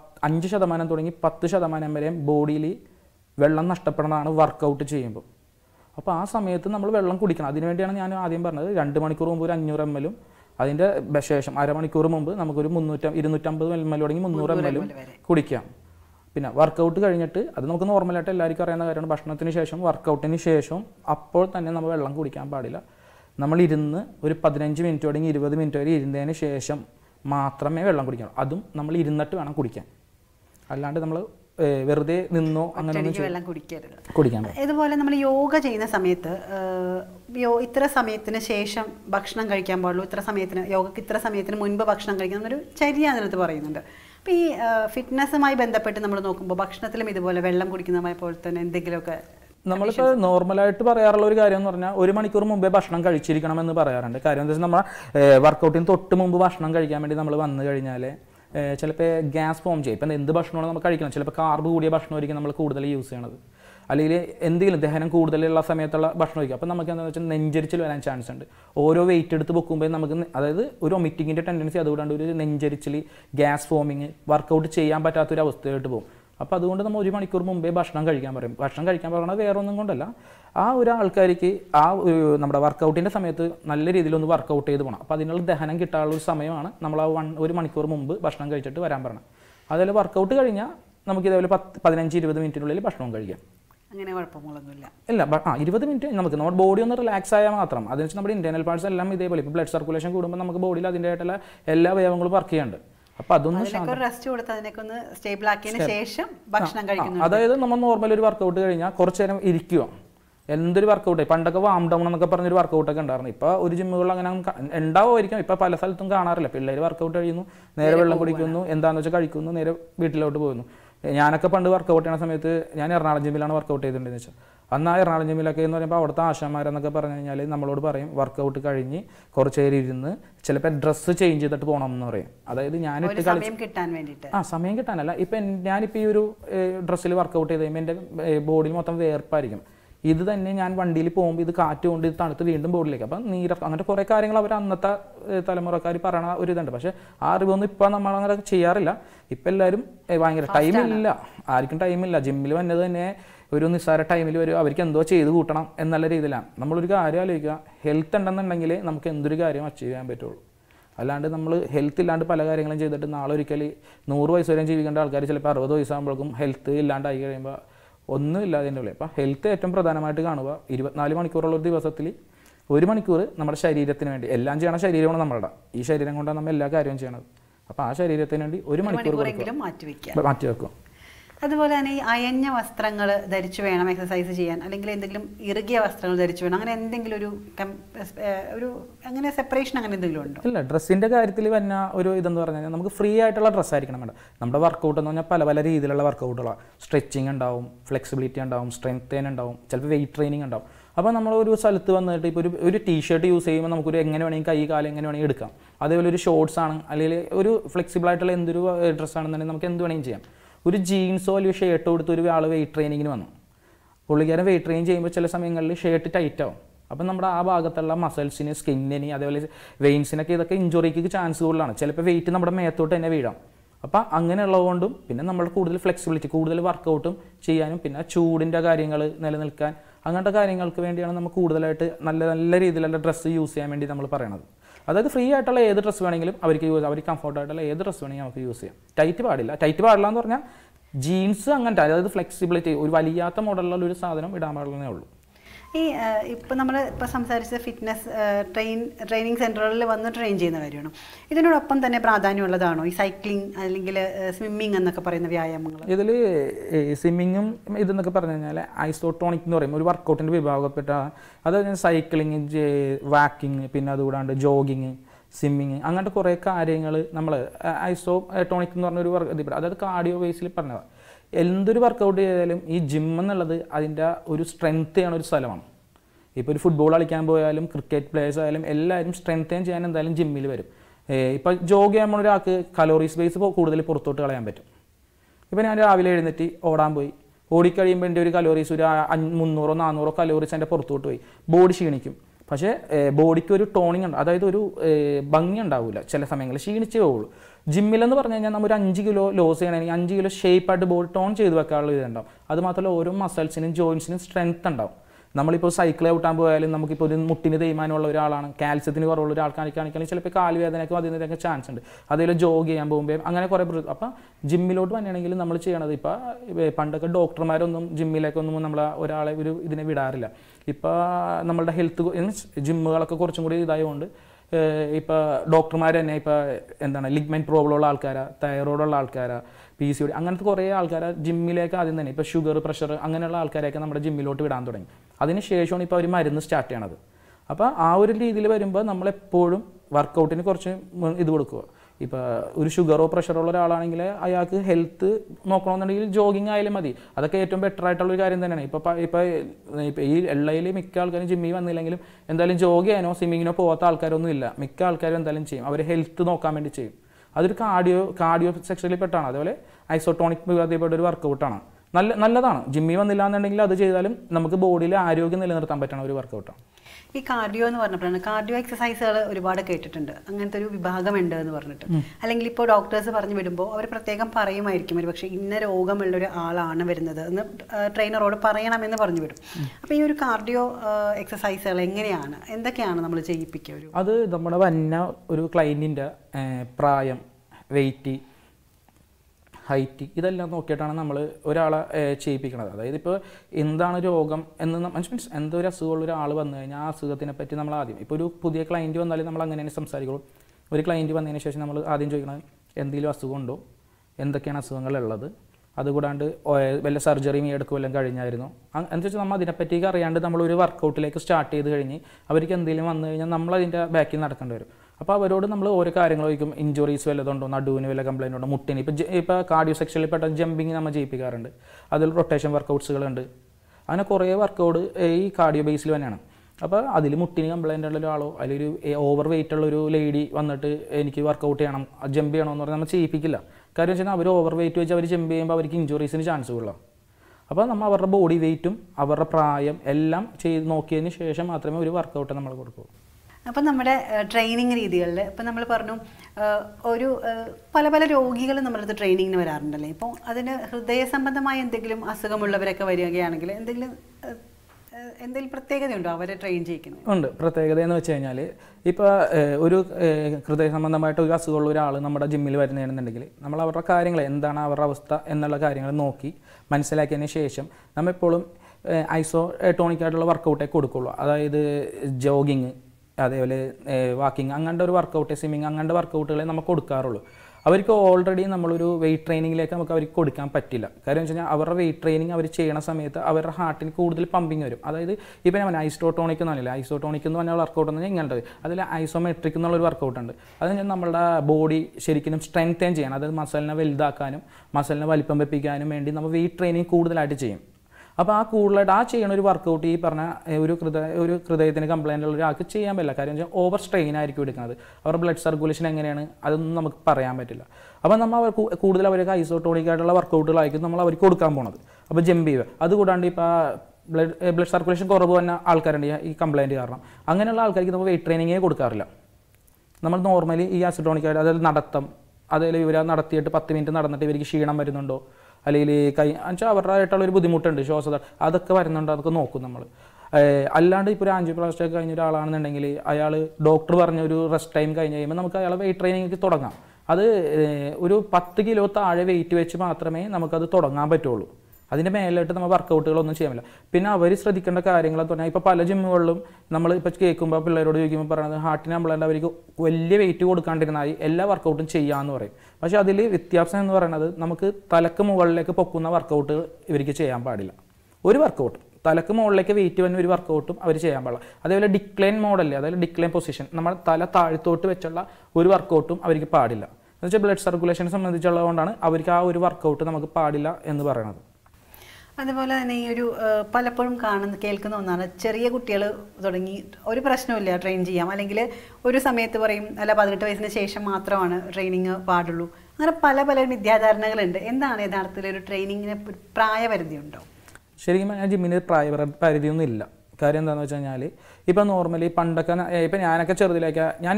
5% തുടങ്ങി 10% വരെ ബോഡിയിൽ വെള്ളം നഷ്ടപ്പെടുന്നതാണ് വർക്കൗട്ട് ചെയ്യുമ്പോൾ. അപ്പോൾ ആ സമയത്ത് നമ്മൾ വെള്ളം കുടിക്കണം. അതിനുവേണ്ടിയാണ് ഞാൻ ആദ്യം പറഞ്ഞത് 2 മണിക്കൂർ മുമ്പ് ഒരു 500 ml അതിൻ്റെ ശേഷം അരമണിക്കൂർ മുമ്പ് നമുക്കൊരു 250 ml തുടങ്ങി 300 ml കുടിക്കാം. പിന്നെ വർക്കൗട്ട് കഴിഞ്ഞിട്ട് അത് നമുക്ക് നോർമലായിട്ട് എല്ലാവർക്കും അറിയുന്ന കാര്യമാണ്. ഭക്ഷണത്തിന് ശേഷം വർക്കൗട്ടിന് ശേഷം അപ്പോൾ തന്നെ നമ്മൾ വെള്ളം കുടിക്കാൻ പാടില്ല. നമ്മൾ ഇരുന്ന് ഒരു 15 മിനിറ്റ് തുടങ്ങി 20 മിനിറ്റ് വരെ ഇരുന്നതിന് ശേഷം മാത്രമേ വെള്ളം കുടിക്കണം. അതും നമ്മൾ ഇരുന്നിട്ട് വേണം കുടിക്കാൻ. അല്ലാണ്ട് നമ്മൾ വെറുതെ നിന്നോ അങ്ങനെ വെള്ളം കുടിക്കരുത്. കുടിക്കാൻ. ഇതുപോലെ നമ്മൾ യോഗ ചെയ്യുന്ന സമയത്ത് ഇത്ര സമയത്തിന് ശേഷം ഭക്ഷണം കഴിക്കാൻ പാടുള്ളൂ, ഇത്ര സമയത്തിന് യോഗയ്ക്ക് ഇത്ര സമയത്തിന് മുൻപ് ഭക്ഷണം കഴിക്കണം എന്നൊരു ചര്യ അതിനകത്ത് പറയുന്നുണ്ട്. അപ്പോൾ ഈ ഫിറ്റ്നസ്സുമായി ബന്ധപ്പെട്ട് നമ്മൾ നോക്കുമ്പോൾ ഭക്ഷണത്തിലും ഇതുപോലെ വെള്ളം കുടിക്കുന്നതുമായി പോലെ തന്നെ എന്തെങ്കിലുമൊക്കെ നമ്മളിപ്പോൾ നോർമലായിട്ട് പറയാറുള്ള ഒരു കാര്യം എന്ന് പറഞ്ഞാൽ 1 മണിക്കൂർ മുമ്പേ ഭക്ഷണം കഴിച്ചിരിക്കണമെന്ന് പറയാറുണ്ട്. കാര്യം എന്താ വെച്ചാൽ നമ്മൾ വർക്കൗട്ടിന് തൊട്ട് മുമ്പ് ഭക്ഷണം കഴിക്കാൻ വേണ്ടി നമ്മൾ വന്നു കഴിഞ്ഞാൽ ചിലപ്പോൾ ഗ്യാസ് ഫോം ചെയ്യും. ഇപ്പം എന്ത് ഭക്ഷണമാണ് നമ്മൾ കഴിക്കണം, ചിലപ്പോൾ കാർബ് കൂടിയ ഭക്ഷണമായിരിക്കും നമ്മൾ കൂടുതൽ യൂസ് ചെയ്യണത്, അല്ലെങ്കിൽ എന്തെങ്കിലും ദഹനം കൂടുതലുള്ള സമയത്തുള്ള ഭക്ഷണമായിരിക്കും. അപ്പം നമുക്ക് എന്താണെന്ന് വെച്ചാൽ നെഞ്ചരിച്ചിൽ വരാൻ ചാൻസ് ഉണ്ട്. ഓരോ വെയിറ്റ് എടുത്ത് വെക്കുമ്പോൾ നമുക്ക് അതായത് ഒരു ഒമിറ്റിങ്ങിൻ്റെ ടെൻഡൻസി, അതുകൊണ്ടാണ് ഒരു നെഞ്ചരിച്ചിൽ, ഗ്യാസ് ഫോമിങ്, വർക്കൗട്ട് ചെയ്യാൻ പറ്റാത്തൊരു അവസ്ഥയായിട്ട് പോകും. അപ്പോൾ അതുകൊണ്ട് നമ്മൾ 1 മണിക്കൂർ മുമ്പേ ഭക്ഷണം കഴിക്കാൻ പറയും. ഭക്ഷണം കഴിക്കാൻ പറയുന്നത് വേറെ ഒന്നും കൊണ്ടല്ല, ആ ഒരു ആൾക്കാർക്ക് ആ നമ്മുടെ വർക്കൗട്ടിൻ്റെ സമയത്ത് നല്ല രീതിയിലൊന്ന് വർക്കൗട്ട് ചെയ്ത് പോകണം. അപ്പോൾ അതിനുള്ള ദഹനം കിട്ടാനുള്ള ഒരു സമയമാണ് നമ്മൾ ആ 1 മണിക്കൂർ മുമ്പ് ഭക്ഷണം കഴിച്ചിട്ട് വരാൻ പറയണം. അതുപോലെ വർക്കൗട്ട് കഴിഞ്ഞാൽ നമുക്ക് ഇതേപോലെ 15-20 മിനിറ്റിനുള്ളിൽ ഭക്ഷണം കഴിക്കാം. അങ്ങനെ കുഴപ്പങ്ങളൊന്നുമില്ല. ഇല്ല 20 മിനിറ്റ് നമുക്ക് നമ്മുടെ ബോഡി ഒന്ന് റിലാക്സ് ആയാൽ മാത്രം. അതിന് വെച്ചാൽ നമ്മുടെ ഇന്റേണൽ പാർട്സ് എല്ലാം ഇതേപോലെ ഇപ്പോൾ ബ്ലഡ് സർക്കുലേഷൻ കൂടുമ്പോൾ നമുക്ക് ബോഡിയിൽ അതിൻ്റെതായിട്ടുള്ള എല്ലാ അവയവങ്ങളും വർക്ക് ചെയ്യുന്നുണ്ട്. അപ്പോൾ അതൊന്നും റെസ്റ്റ് കൊടുത്ത് അതിനൊക്കെ ഒന്ന് സ്റ്റേബിൾ ആക്കിയതിന് ശേഷം ഭക്ഷണം കഴിക്കുന്നു. അതായത് നമ്മൾ നോർമൽ ഒരു വർക്കൗട്ട് കഴിഞ്ഞാൽ കുറച്ച് നേരം ഇരിക്കുക. എന്തൊരു വർക്കൗട്ട് പണ്ടൊക്കെ വാം ഡൗൺ എന്നൊക്കെ പറഞ്ഞൊരു വർക്കൗട്ടൊക്കെ ഉണ്ടായിരുന്നു. ഇപ്പോൾ ഒരു ജിമ്മുകളിൽ അങ്ങനെ ഉണ്ടാവുമായിരിക്കും, ഇപ്പോൾ പല സ്ഥലത്തും കാണാറില്ല. പിള്ളേർ വർക്കൗട്ട് കഴിയുന്നു, നേരെ വെള്ളം കുടിക്കുന്നു, എന്താണെന്ന് വെച്ചാൽ കഴിക്കുന്നു, നേരെ വീട്ടിലോട്ട് പോകുന്നു. ഞാനൊക്കെ പണ്ട് വർക്കൗട്ട് ചെയ്യുന്ന സമയത്ത് ഞാൻ എറണാകുളം ജിമ്മിലാണ് വർക്കൗട്ട് ചെയ്തിട്ടുണ്ടെന്ന് വെച്ചാൽ, അന്ന് ആ എറണാകുളം ജിമ്മിലൊക്കെ എന്ന് പറയുമ്പോൾ അവിടുത്തെ ആശാന്മാരെന്നൊക്കെ പറഞ്ഞു കഴിഞ്ഞാൽ നമ്മളോട് പറയും വർക്കൗട്ട് കഴിഞ്ഞ് കുറച്ച് നേരം ഇരുന്ന് ചിലപ്പോൾ ഡ്രസ്സ് ചേഞ്ച് ചെയ്തിട്ട് പോകണം എന്ന് പറയും. അതായത് ഞാനിട്ട് സമയം കിട്ടാനല്ല, ഇപ്പം ഞാനിപ്പോൾ ഈ ഒരു ഡ്രസ്സിൽ വർക്കൗട്ട് ചെയ്ത് കഴിയുമ്പോൾ എൻ്റെ ബോഡിയിൽ മൊത്തം വേർപ്പായിരിക്കും. ഇത് തന്നെ ഞാൻ വണ്ടിയിൽ പോകുമ്പോൾ ഇത് കാറ്റ് കൊണ്ട് ഇത് തണുത്ത് വീണ്ടും ബോഡിലേക്ക്, അപ്പം അങ്ങനത്തെ കുറേ കാര്യങ്ങൾ അവർ അന്നത്തെ തലമുറക്കാർ പറയണ ഒരു ഇതുണ്ട്. പക്ഷേ ആ അറിവൊന്നും ഇപ്പം നമ്മളങ്ങനെ ചെയ്യാറില്ല. ഇപ്പം എല്ലാവരും ഭയങ്കര ടൈമില്ല, ആർക്കും ടൈമില്ല. ജിമ്മിൽ വന്നത് തന്നെ ഒരു നിസ്സാര ടൈമിൽ വരും, അവർക്ക് എന്തോ ചെയ്ത് കൂട്ടണം എന്നുള്ള രീതിയിലാണ്. നമ്മളൊരു കാര്യം ആലോചിക്കുക, ഹെൽത്ത് ഉണ്ടെന്നുണ്ടെങ്കിൽ നമുക്ക് എന്തൊരു കാര്യം അച്ചീവ് ചെയ്യാൻ പറ്റുള്ളൂ. അല്ലാണ്ട് നമ്മൾ ഹെൽത്ത് ഇല്ലാണ്ട് പല കാര്യങ്ങളും ചെയ്തിട്ട് നാളെ ഒരിക്കൽ 100 വയസ്സ് വരെയും ജീവിക്കേണ്ട ആൾക്കാർ ചിലപ്പോൾ 60 വയസ്സാകുമ്പോഴേക്കും ഹെൽത്ത് ഇല്ലാണ്ടായി കഴിയുമ്പോൾ ഒന്നുമില്ല അതിൻ്റെ ഉള്ളിൽ. അപ്പോൾ ഹെൽത്ത് ഏറ്റവും പ്രധാനമായിട്ട് കാണുക. 24 മണിക്കൂറുള്ള ഒരു ദിവസത്തിൽ 1 മണിക്കൂർ നമ്മുടെ ശരീരത്തിന് വേണ്ടി, എല്ലാം ചെയ്യണ ശരീരമാണ് നമ്മളുടെ, ഈ ശരീരം കൊണ്ടാണ് നമ്മൾ എല്ലാ കാര്യവും ചെയ്യണത്. അപ്പോൾ ആ ശരീരത്തിന് വേണ്ടി 1 മണിക്കൂർ മാറ്റി വെക്കും. അതുപോലെ തന്നെ ഈ അയഞ്ഞ വസ്ത്രങ്ങൾ ധരിച്ചു വേണം എക്സസൈസ് ചെയ്യാൻ, അല്ലെങ്കിൽ എന്തെങ്കിലും ഇറുകിയ വസ്ത്രങ്ങൾ ധരിച്ചു വേണം, അങ്ങനെ എന്തെങ്കിലും ഒരു അങ്ങനെ സെപ്പറേഷൻ അങ്ങനെ എന്തെങ്കിലും ഉണ്ടോ? ഇല്ല, ഡ്രസ്സിൻ്റെ കാര്യത്തിൽ വന്ന ഒരു ഇതെന്ന് പറഞ്ഞു കഴിഞ്ഞാൽ നമുക്ക് ഫ്രീ ആയിട്ടുള്ള ഡ്രസ്സായിരിക്കണം വേണ്ട. നമ്മുടെ വർക്കൗട്ട് എന്ന് പറഞ്ഞാൽ പല പല രീതിയിലുള്ള വർക്കൗട്ടുകളാണ്. സ്ട്രെച്ചിങ് ഉണ്ടാവും, ഫ്ലെക്സിബിലിറ്റി ഉണ്ടാവും, സ്ട്രെങ്തേൻ ഉണ്ടാവും, ചിലപ്പോൾ വെയിറ്റ് ട്രെയിനിങ് ഉണ്ടാവും. അപ്പോൾ നമ്മൾ ഒരു സ്ഥലത്ത് വന്നിട്ട് ഇപ്പോൾ ഒരു ടീഷർട്ട് യൂസ് ചെയ്യുമ്പോൾ നമുക്കൊരു എങ്ങനെ വേണമെങ്കിൽ കൈ കാലം എങ്ങനെ വേണമെങ്കിൽ എടുക്കാം. അതേപോലെ ഒരു ഷോർട്സ് ആണ് അല്ലെങ്കിൽ ഒരു ഫ്ലെക്സിബിൾ ആയിട്ടുള്ള എന്തൊരു ഡ്രസ്സാണെന്നുണ്ടെങ്കിൽ നമുക്ക് എന്ത് വേണമെങ്കിലും ചെയ്യാം. ഒരു ജീൻസോ അല്ലെങ്കിൽ ഷർട്ടോ കൊടുത്ത് ഒരു ആൾ വെയിറ്റ് ട്രെയിനിങ്ങിന് വന്നു, പുള്ളിക്കാരൻ വെയിറ്റ് ട്രെയിൻ ചെയ്യുമ്പോൾ ചില സമയങ്ങളിൽ ഷർട്ട് ടൈറ്റ് ആവും. അപ്പം നമ്മുടെ ആ ഭാഗത്തുള്ള മസിൽസിന്, സ്കിന്നിന്, അതേപോലെ വെയിൻസിനൊക്കെ ഇതൊക്കെ ഇഞ്ചുറിക്ക് ചാൻസ് കൂടുതലാണ്. ചിലപ്പോൾ വെയിറ്റ് നമ്മുടെ മേത്തോട്ട് തന്നെ വീഴാം. അപ്പോൾ അങ്ങനെയുള്ളതുകൊണ്ടും പിന്നെ നമ്മൾ കൂടുതൽ ഫ്ലെക്സിബിലിറ്റി, കൂടുതൽ വർക്കൗട്ടും ചെയ്യാനും, പിന്നെ ചൂടിൻ്റെ കാര്യങ്ങൾ നിലനിൽക്കാൻ, അങ്ങനത്തെ കാര്യങ്ങൾക്ക് വേണ്ടിയാണ് നമ്മൾ കൂടുതലായിട്ട് നല്ല നല്ല രീതിയിലുള്ള ഡ്രസ്സ് യൂസ് ചെയ്യാൻ വേണ്ടി നമ്മൾ പറയണത്. അതായത് ഫ്രീ ആയിട്ടുള്ള ഏത് ഡ്രസ്സ് വേണമെങ്കിലും അവർക്ക് അവർക്ക് കംഫർട്ടായിട്ടുള്ള ഏത് ഡ്രസ്സ് വേണമെങ്കിൽ നമുക്ക് യൂസ് ചെയ്യാം. ടൈറ്റ് പാടില്ല എന്ന് പറഞ്ഞാൽ ജീൻസ് അങ്ങനത്തെ, അതായത് ഫ്ലെക്സിബിലിറ്റി ഒരു വലിയാത്ത മോഡലുള്ള ഒരു സാധനം ഇടാൻ പാടുള്ളതേ ഉള്ളൂ. ഇപ്പോൾ നമ്മൾ ഇപ്പോൾ സംസാരിച്ച ഫിറ്റ്നസ് ട്രെയിനിങ് സെൻറ്ററുകളിൽ വന്ന് ട്രെയിൻ ചെയ്യുന്ന കാര്യമാണ്. ഇതിനോടൊപ്പം തന്നെ പ്രാധാന്യമുള്ളതാണോ ഈ സൈക്ലിംഗ് അല്ലെങ്കിൽ സ്വിമ്മിങ് എന്നൊക്കെ പറയുന്ന വ്യായാമങ്ങൾ? ഇതിൽ സ്വിമ്മിങ്ങും ഇതെന്നൊക്കെ പറഞ്ഞു കഴിഞ്ഞാൽ ഐസോട്ടോണിക് എന്ന് പറയും ഒരു വർക്കൗട്ടിൻ്റെ വിഭാഗപ്പെട്ട, അതായത് സൈക്ലിങ്, വാക്കിങ്, പിന്നെ അതുകൂടാണ്ട് ജോഗിങ്, സ്വിമ്മിങ്, അങ്ങനത്തെ കുറേ കാര്യങ്ങൾ നമ്മൾ ഐസോട്ടോണിക് എന്ന് പറഞ്ഞൊരു വർക്ക്, അതായത് കാർഡിയോ ബേസിൽ പറഞ്ഞതാണ്. എന്തൊരു വർക്കൗട്ട് ചെയ്താലും ഈ ജിം എന്നുള്ളത് അതിൻ്റെ ഒരു സ്ട്രെങ്ത് ചെയ്യണ ഒരു സ്ഥലമാണ്. ഇപ്പോൾ ഒരു ഫുട്ബോൾ കളിക്കാൻ പോയാലും ക്രിക്കറ്റ് പ്ലേയേഴ്സ് ആയാലും എല്ലാവരും സ്ട്രെങ്തൻ ചെയ്യാൻ എന്തായാലും ജിമ്മിൽ വരും. ഇപ്പോൾ ജോഗ് ചെയ്യാൻ പോകുന്ന ഒരാൾക്ക് കലോറീസ് ബേസ് കൂടുതൽ പുറത്തോട്ട് കളയാൻ പറ്റും. ഇപ്പോൾ ഞാൻ രാവിലെ എഴുന്നേറ്റ് ഓടാൻ പോയി, ഓടിക്കഴിയുമ്പോൾ എൻ്റെ ഒരു കലോറീസ് ഒരു 300-400 കലോറീസ് എൻ്റെ പുറത്തോട്ട് പോയി, ബോഡി ക്ഷീണിക്കും. പക്ഷേ ബോഡിക്ക് ഒരു ടോണിങ് ഉണ്ട്, അതായത് ഒരു ഭംഗി ഉണ്ടാവില്ല, ചില സമയങ്ങളിൽ ക്ഷീണിച്ചേ പോവുള്ളൂ. ജിമ്മിലെന്ന് പറഞ്ഞു കഴിഞ്ഞാൽ നമ്മൾ ഒരു 5 കിലോ ലോസ് ചെയ്യണമെങ്കിൽ 5 കിലോ ഷേപ്പായിട്ട് ബോഡി ടോൺ ചെയ്ത് വെക്കാനുള്ള ഇതുണ്ടാവും. അത് മാത്രമല്ല ഓരോ മസിൽസിനും ജോയിൻസിനും സ്ട്രെങ്ത് ഉണ്ടാവും. നമ്മളിപ്പോൾ സൈക്കിൾ ഔട്ടാൻ പോയാലും നമുക്കിപ്പോൾ ഒരു മുട്ടിന് തേയ്മാനമുള്ള ഒരാളാണ്, കാൽസ്യത്തിന് കുറവുള്ള ഒരാൾക്കാണെങ്കിൽ ചിലപ്പോൾ കാൽവേദനയ്ക്കും അതിനൊക്കെ ചാൻസ് ഉണ്ട്. അതേപോലെ ജോഗ് ചെയ്യാൻ പോകുമ്പോൾ അങ്ങനെ കുറേ. അപ്പം ജിമ്മിലോട്ട് വന്നിട്ടുണ്ടെങ്കിൽ നമ്മൾ ചെയ്യണത്, ഇപ്പോൾ പണ്ടൊക്കെ ഡോക്ടർമാരൊന്നും ജിമ്മിലേക്കൊന്നും നമ്മൾ ഒരാളെ ഇതിനെ വിടാറില്ല. ഇപ്പോൾ നമ്മളുടെ ഹെൽത്ത് മീൻസ് ജിമ്മുകളൊക്കെ കുറച്ചും കൂടി ഇതായതുകൊണ്ട് ഇപ്പോൾ ഡോക്ടർമാർ തന്നെ ഇപ്പോൾ എന്താണ് ലിഗ്മെൻറ്റ് പ്രോബ്ലം ഉള്ള ആൾക്കാരാ, തൈറോയ്ഡുള്ള ആൾക്കാരാ, PCOD അങ്ങനത്തെ കുറേ ആൾക്കാരെ ജിമ്മിലേക്ക് ആദ്യം തന്നെ ഇപ്പോൾ ഷുഗർ, പ്രഷർ അങ്ങനെയുള്ള ആൾക്കാരെയൊക്കെ നമ്മുടെ ജിമ്മിലോട്ട് വിടാൻ തുടങ്ങി. അതിന് ശേഷമാണ് ഇപ്പോൾ അവർ മരുന്ന് സ്റ്റാർട്ട് ചെയ്യണത്. അപ്പോൾ ആ ഒരു രീതിയിൽ വരുമ്പോൾ നമ്മളെപ്പോഴും വർക്കൗട്ടിന് കുറച്ച് ഇത് കൊടുക്കുക. ഇപ്പോൾ ഒരു ഷുഗറോ പ്രഷറോ ഉള്ള ഒരാളാണെങ്കിൽ അയാൾക്ക് ഹെൽത്ത് നോക്കണമെന്നുണ്ടെങ്കിൽ ജോഗിങ് ആയാലും മതി. അതൊക്കെ ഏറ്റവും ബെറ്റർ ആയിട്ടുള്ളൊരു കാര്യം തന്നെയാണ്. ഇപ്പോൾ ഈ എള്ളയിൽ മിക്ക ആൾക്കാരും ജിമ്മിൽ വന്നില്ലെങ്കിലും എന്തായാലും ജോഗ് ചെയ്യാനോ സ്വിമ്മിങ്ങിനോ പോകാത്ത ആൾക്കാരൊന്നും ഇല്ല. മിക്ക ആൾക്കാരും എന്തായാലും ചെയ്യും, അവർ ഹെൽത്ത് നോക്കാൻ വേണ്ടി ചെയ്യും. അതൊരു കാർഡിയോ സെക്ഷനിൽ പെട്ടാണ്. അതുപോലെ ഐസോട്ടോണിക് വിഭാഗത്തിൽപ്പെട്ട ഒരു വർക്കൗട്ടാണ്. നല്ലതാണ്. ജിമ്മിൽ വന്നില്ല എന്നുണ്ടെങ്കിൽ അത് ചെയ്താലും നമുക്ക് ബോഡിയിലെ ആരോഗ്യം നിലനിർത്താൻ പറ്റുന്ന ഒരു വർക്കൗട്ടാണ്. ഈ കാർഡിയോ എന്ന് പറഞ്ഞപ്പോഴാണ്, കാർഡിയോ എക്സസൈസുകൾ ഒരുപാട് കേട്ടിട്ടുണ്ട്, അങ്ങനത്തെ ഒരു വിഭാഗമുണ്ട് എന്ന് പറഞ്ഞിട്ട്. അല്ലെങ്കിൽ ഇപ്പോൾ ഡോക്ടേഴ്സ് പറഞ്ഞു വിടുമ്പോൾ അവർ പ്രത്യേകം പറയുമായിരിക്കും ഒരു പക്ഷേ ഇന്ന രോഗമുള്ളൊരു ആളാണ് വരുന്നത് എന്ന് ട്രെയിനറോട് പറയണമെന്ന് പറഞ്ഞു വിടും. അപ്പോൾ ഈ ഒരു കാർഡിയോ എക്സസൈസുകൾ എങ്ങനെയാണ്, എന്തൊക്കെയാണ് നമ്മൾ ചെയ്യിപ്പിക്കുക? അത് നമ്മുടെ വന്ന ഒരു ക്ലൈൻറ്റിൻ്റെ പ്രായം, വെയിറ്റ്, ഹൈറ്റ് ഇതെല്ലാം നോക്കിയിട്ടാണ് നമ്മൾ ഒരാളെ ചെയ്യിപ്പിക്കുന്നത്. അതായത് ഇപ്പോൾ എന്താണ് രോഗം എന്ന് മീൻസ് എന്തൊരു അസുഖമുള്ള ഒരാൾ വന്നു കഴിഞ്ഞാൽ ആ അസുഖത്തിനെ പറ്റി നമ്മൾ ആദ്യം, ഇപ്പോൾ ഒരു പുതിയ ക്ലയൻറ്റ് വന്നാലും നമ്മൾ അങ്ങനെ തന്നെ സംസാരിക്കുള്ളൂ. ഒരു ക്ലയൻറ്റ് വന്നതിന് ശേഷം നമ്മൾ ആദ്യം ചോദിക്കുന്നത് എന്തെങ്കിലും അസുഖമുണ്ടോ, എന്തൊക്കെയാണ് അസുഖങ്ങളുള്ളത്, അതുകൂടാണ്ട് വല്ല സർജറിയും എടുക്കും വല്ലതും കഴിഞ്ഞായിരുന്നു എന്ന് വെച്ചാൽ നമ്മൾ അതിനെപ്പറ്റിയൊക്കെ അറിയാണ്ട് നമ്മളൊരു വർക്കൗട്ടിലേക്ക് സ്റ്റാർട്ട് ചെയ്ത് കഴിഞ്ഞ് അവർക്ക് എന്തെങ്കിലും വന്നു കഴിഞ്ഞാൽ നമ്മളതിൻ്റെ ബാക്കിൽ നടക്കേണ്ടി വരും. അപ്പോൾ അവരോട് നമ്മൾ ഓരോ കാര്യങ്ങൾ ചോദിക്കും. ഇഞ്ചുറീസ് വല്ലതുണ്ടോ, നടുവിന് വല്ല കംപ്ലയിൻ്റ് ഉണ്ടോ, മുട്ടിന് ഇപ്പോൾ കാർഡിയോ സെക്ഷനിൽ പെട്ട ജമ്പിങ് നമ്മൾ ചെയ്യിപ്പിക്കാറുണ്ട്. അതിൽ റൊട്ടേഷൻ വർക്കൗട്ട്സുകളുണ്ട്. അങ്ങനെ കുറേ വർക്കൗട്ട് ഈ കാർഡിയോ ബേസിൽ തന്നെയാണ്. അപ്പോൾ അതിൽ മുട്ടിന് കംപ്ലയിൻ്റ് ഉള്ള ഒരാളോ അല്ലെങ്കിൽ ഒരു ഓവർ വെയിറ്റ് ഉള്ളൊരു ലേഡി വന്നിട്ട് എനിക്ക് വർക്കൗട്ട് ചെയ്യണം, ജമ്പ് ചെയ്യണമെന്ന് പറഞ്ഞാൽ നമ്മൾ ചെയ്യിപ്പിക്കില്ല. കാര്യം വെച്ചാൽ അവർ ഓവർ വെയിറ്റ് വെച്ച് അവർ ജമ്പ് ചെയ്യുമ്പോൾ അവർക്ക് ഇഞ്ചുറീസിന് ചാൻസ് ഉള്ളൂ. അപ്പോൾ നമ്മൾ അവരുടെ ബോഡി വെയ്റ്റും അവരുടെ പ്രായം എല്ലാം ചെയ്ത് നോക്കിയതിന് ശേഷം മാത്രമേ ഒരു വർക്കൗട്ട് നമ്മൾ കൊടുക്കൂ. അപ്പം നമ്മുടെ ട്രെയിനിങ് രീതികളിൽ ഇപ്പം നമ്മൾ പറഞ്ഞു ഒരു പല രോഗികൾ നമ്മളടുത്ത് ട്രെയിനിങ്ങിന് വരാറുണ്ടല്ലേ. ഇപ്പോൾ അതിന് ഹൃദയ സംബന്ധമായ എന്തെങ്കിലും അസുഖമുള്ളവരൊക്കെ വരികയാണെങ്കിൽ എന്തെങ്കിലും പ്രത്യേകതയുണ്ടോ അവരെ ട്രെയിൻ ചെയ്യിക്കുന്നത്? ഉണ്ട്. പ്രത്യേകത എന്ന് വെച്ച് കഴിഞ്ഞാൽ ഇപ്പോൾ ഒരു ഹൃദയ സംബന്ധമായിട്ട് ഒരു അസുഖമുള്ള ഒരാൾ നമ്മുടെ ജിമ്മിൽ വരുന്നതാണെന്നുണ്ടെങ്കിൽ നമ്മൾ അവരുടെ കാര്യങ്ങൾ എന്താണ് അവരുടെ അവസ്ഥ എന്നുള്ള കാര്യങ്ങൾ നോക്കി മനസ്സിലാക്കിയതിന് ശേഷം നമ്മളെപ്പോഴും ഐസോട്ടോണിക്കായിട്ടുള്ള വർക്കൗട്ടേ കൊടുക്കുള്ളൂ. അതായത് ജോഗിങ്, അതേപോലെ വാക്കിംഗ്, അങ്ങനത്തെ ഒരു വർക്കൗട്ട്, സ്വിമ്മിങ്, അങ്ങനത്തെ വർക്കൗട്ടുകളെ നമുക്ക് കൊടുക്കാറുള്ളൂ. അവർക്ക് ഓൾറെഡി നമ്മളൊരു വെയിറ്റ് ട്രെയിനിങ്ങിലേക്ക് നമുക്ക് അവർക്ക് കൊടുക്കാൻ പറ്റില്ല. കാര്യം വെച്ച് കഴിഞ്ഞാൽ അവരുടെ വെയിറ്റ് ട്രെയിനിങ് അവർ ചെയ്യണ സമയത്ത് അവരുടെ ഹാർട്ടിന് കൂടുതൽ പമ്പിങ് വരും. അതായത് ഇപ്പോൾ ഞാൻ ഐസോട്ടോണിക് എന്ന് പറഞ്ഞില്ല, ഐസോട്ടോണിക് എന്ന് പറഞ്ഞാൽ വർക്കൗട്ട് എന്ന് പറഞ്ഞാൽ ഇങ്ങനത്തെ അതിൽ ഐസോമെട്രിക് എന്നുള്ളൊരു വർക്കൗട്ടുണ്ട്. അത് നമ്മുടെ ബോഡി ശരിക്കും സ്ട്രെങ്തൻ ചെയ്യണം. അതായത് മസിലിനെ വലുതാക്കാനും മസിലിനെ വലിപ്പം വെപ്പിക്കാനും വേണ്ടി നമ്മൾ വെയിറ്റ് ട്രെയിനിങ് കൂടുതലായിട്ട് ചെയ്യും. അപ്പോൾ ആ കൂടുതലായിട്ട് ആ ചെയ്യണ ഒരു വർക്കൗട്ട് ഈ പറഞ്ഞ ഒരു ഹൃദയത്തിന് കംപ്ലയിൻ്റ് ഉള്ള ഒരാൾക്ക് ചെയ്യാൻ പറ്റില്ല. കാര്യം വെച്ചാൽ ഓവർ സ്ട്രെയിൻ ആയിരിക്കും എടുക്കുന്നത്. അവരുടെ ബ്ലഡ് സർക്കുലേഷൻ എങ്ങനെയാണ് അതൊന്നും നമുക്ക് പറയാൻ പറ്റില്ല. അപ്പോൾ നമ്മൾ കൂടുതൽ അവർക്ക് ഐസോട്ടോണിക് ആയിട്ടുള്ള വർക്കൗട്ടുകളായിരിക്കും നമ്മൾ അവർക്ക് കൊടുക്കാൻ പോണത്. അപ്പോൾ ജമ്പ് ചെയ്യുക, അതുകൂടാണ്ട് ഇപ്പോൾ ബ്ലഡ് സർക്കുലേഷൻ കുറവ് തന്നെ ആൾക്കാരുണ്ട് ഈ കംപ്ലയിൻറ്റ് കാരണം. അങ്ങനെയുള്ള ആൾക്കാർക്ക് നമ്മൾ വെയിറ്റ് ട്രെയിനിങ്ങേ കൊടുക്കാറില്ല. നമ്മൾ നോർമലി ഈ ഐസോട്ടോണിക് ആയിട്ട് അതായത് നടത്തം, അതായത് ഇവർ നടത്തിയിട്ട് 10 മിനിറ്റ് നടന്നിട്ട് ഇവർക്ക് ക്ഷീണം വരുന്നുണ്ടോ, അല്ലെങ്കിൽ കൈ എന്നുവെച്ചാൽ അവരുടേതായിട്ടുള്ളൊരു ബുദ്ധിമുട്ടുണ്ട്, ശ്വാസത അതൊക്കെ വരുന്നുണ്ടോ, അതൊക്കെ നോക്കും നമ്മൾ. അല്ലാണ്ട് ഇപ്പോൾ ഒരു ആൻജിയോപ്ലാസ്റ്റി ഒക്കെ കഴിഞ്ഞ ഒരാളാണെന്നുണ്ടെങ്കിൽ അയാൾ ഡോക്ടർ പറഞ്ഞ ഒരു റെസ്റ്റ് ടൈം കഴിഞ്ഞ് കഴിയുമ്പോൾ നമുക്ക് അയാളെ വെയിറ്റ് ട്രെയിനിങ് തുടങ്ങാം. അത് ഒരു 10 കിലോ താഴെ വെയിറ്റ് വെച്ച് മാത്രമേ നമുക്കത് തുടങ്ങാൻ പറ്റുള്ളൂ. അതിൻ്റെ മേലായിട്ട് നമ്മൾ വർക്കൗട്ടുകളൊന്നും ചെയ്യാൻ പറ്റില്ല. പിന്നെ അവർ ശ്രദ്ധിക്കേണ്ട കാര്യങ്ങളെന്ന് പറഞ്ഞാൽ ഇപ്പോൾ പല ജിമ്മുകളിലും നമ്മൾ ഇപ്പോൾ കേൾക്കുമ്പോൾ പിള്ളേരോട് ചോദിക്കുമ്പോൾ പറയുന്നത് ഹാർട്ടിന് കംപ്ലൈൻറ്റ് അവർക്ക് വലിയ വെയിറ്റ് കൊടുക്കാണ്ടിരുന്നായി എല്ലാ വർക്കൗട്ടും ചെയ്യാമെന്ന് പറയും. പക്ഷേ അതിൽ വ്യത്യാസം എന്ന് പറയുന്നത് നമുക്ക് തലക്ക് മുകളിലേക്ക് പൊക്കുന്ന വർക്കൗട്ട് ഇവർക്ക് ചെയ്യാൻ പാടില്ല. ഒരു വർക്കൗട്ട് തലക്ക് മുകളിലേക്ക് വെയിറ്റ് വന്ന ഒരു വർക്കൗട്ടും അവർ ചെയ്യാൻ പാടില്ല. അതേപോലെ ഡിക്ലൈൻ മോഡല്ലേ, അതായത് ഡിക്ലൈൻ പൊസിഷൻ, നമ്മൾ തല താഴ്ത്തോട്ട് വെച്ചുള്ള ഒരു വർക്കൗട്ടും അവർക്ക് പാടില്ല. എന്ന് വെച്ചാൽ ബ്ലഡ് സർക്കുലേഷനെ സംബന്ധിച്ചുള്ളതുകൊണ്ടാണ് അവർക്ക് ആ ഒരു വർക്കൗട്ട് നമുക്ക് പാടില്ല എന്ന് പറയുന്നത്. അതുപോലെ തന്നെ ഈ ഒരു പലപ്പോഴും കേൾക്കുന്ന ഒന്നാണ്, ചെറിയ കുട്ടികൾ തുടങ്ങി ഒരു പ്രശ്നമില്ല ട്രെയിൻ ചെയ്യാം, അല്ലെങ്കിൽ ഒരു സമയത്ത് പറയും അല്ല 18 വയസ്സിന് ശേഷം മാത്രമാണ് ട്രെയിനിങ് പാടുള്ളൂ. അങ്ങനെ പല വിദ്യാധാരണകളുണ്ട്. എന്താണ് യഥാർത്ഥത്തിൽ ഒരു ട്രെയിനിങ്ങിന് പ്രായപരിധി ഉണ്ടോ? ശരിക്കും പറഞ്ഞാൽ ജിമ്മിന് പ്രായപരിധിയൊന്നും ഇല്ല. കാര്യം എന്താണെന്ന് വെച്ച് കഴിഞ്ഞാൽ ഇപ്പോൾ നോർമലി പണ്ടൊക്കെ ഇപ്പോൾ ഞാനൊക്കെ ചെറുതിലേക്ക് ഞാൻ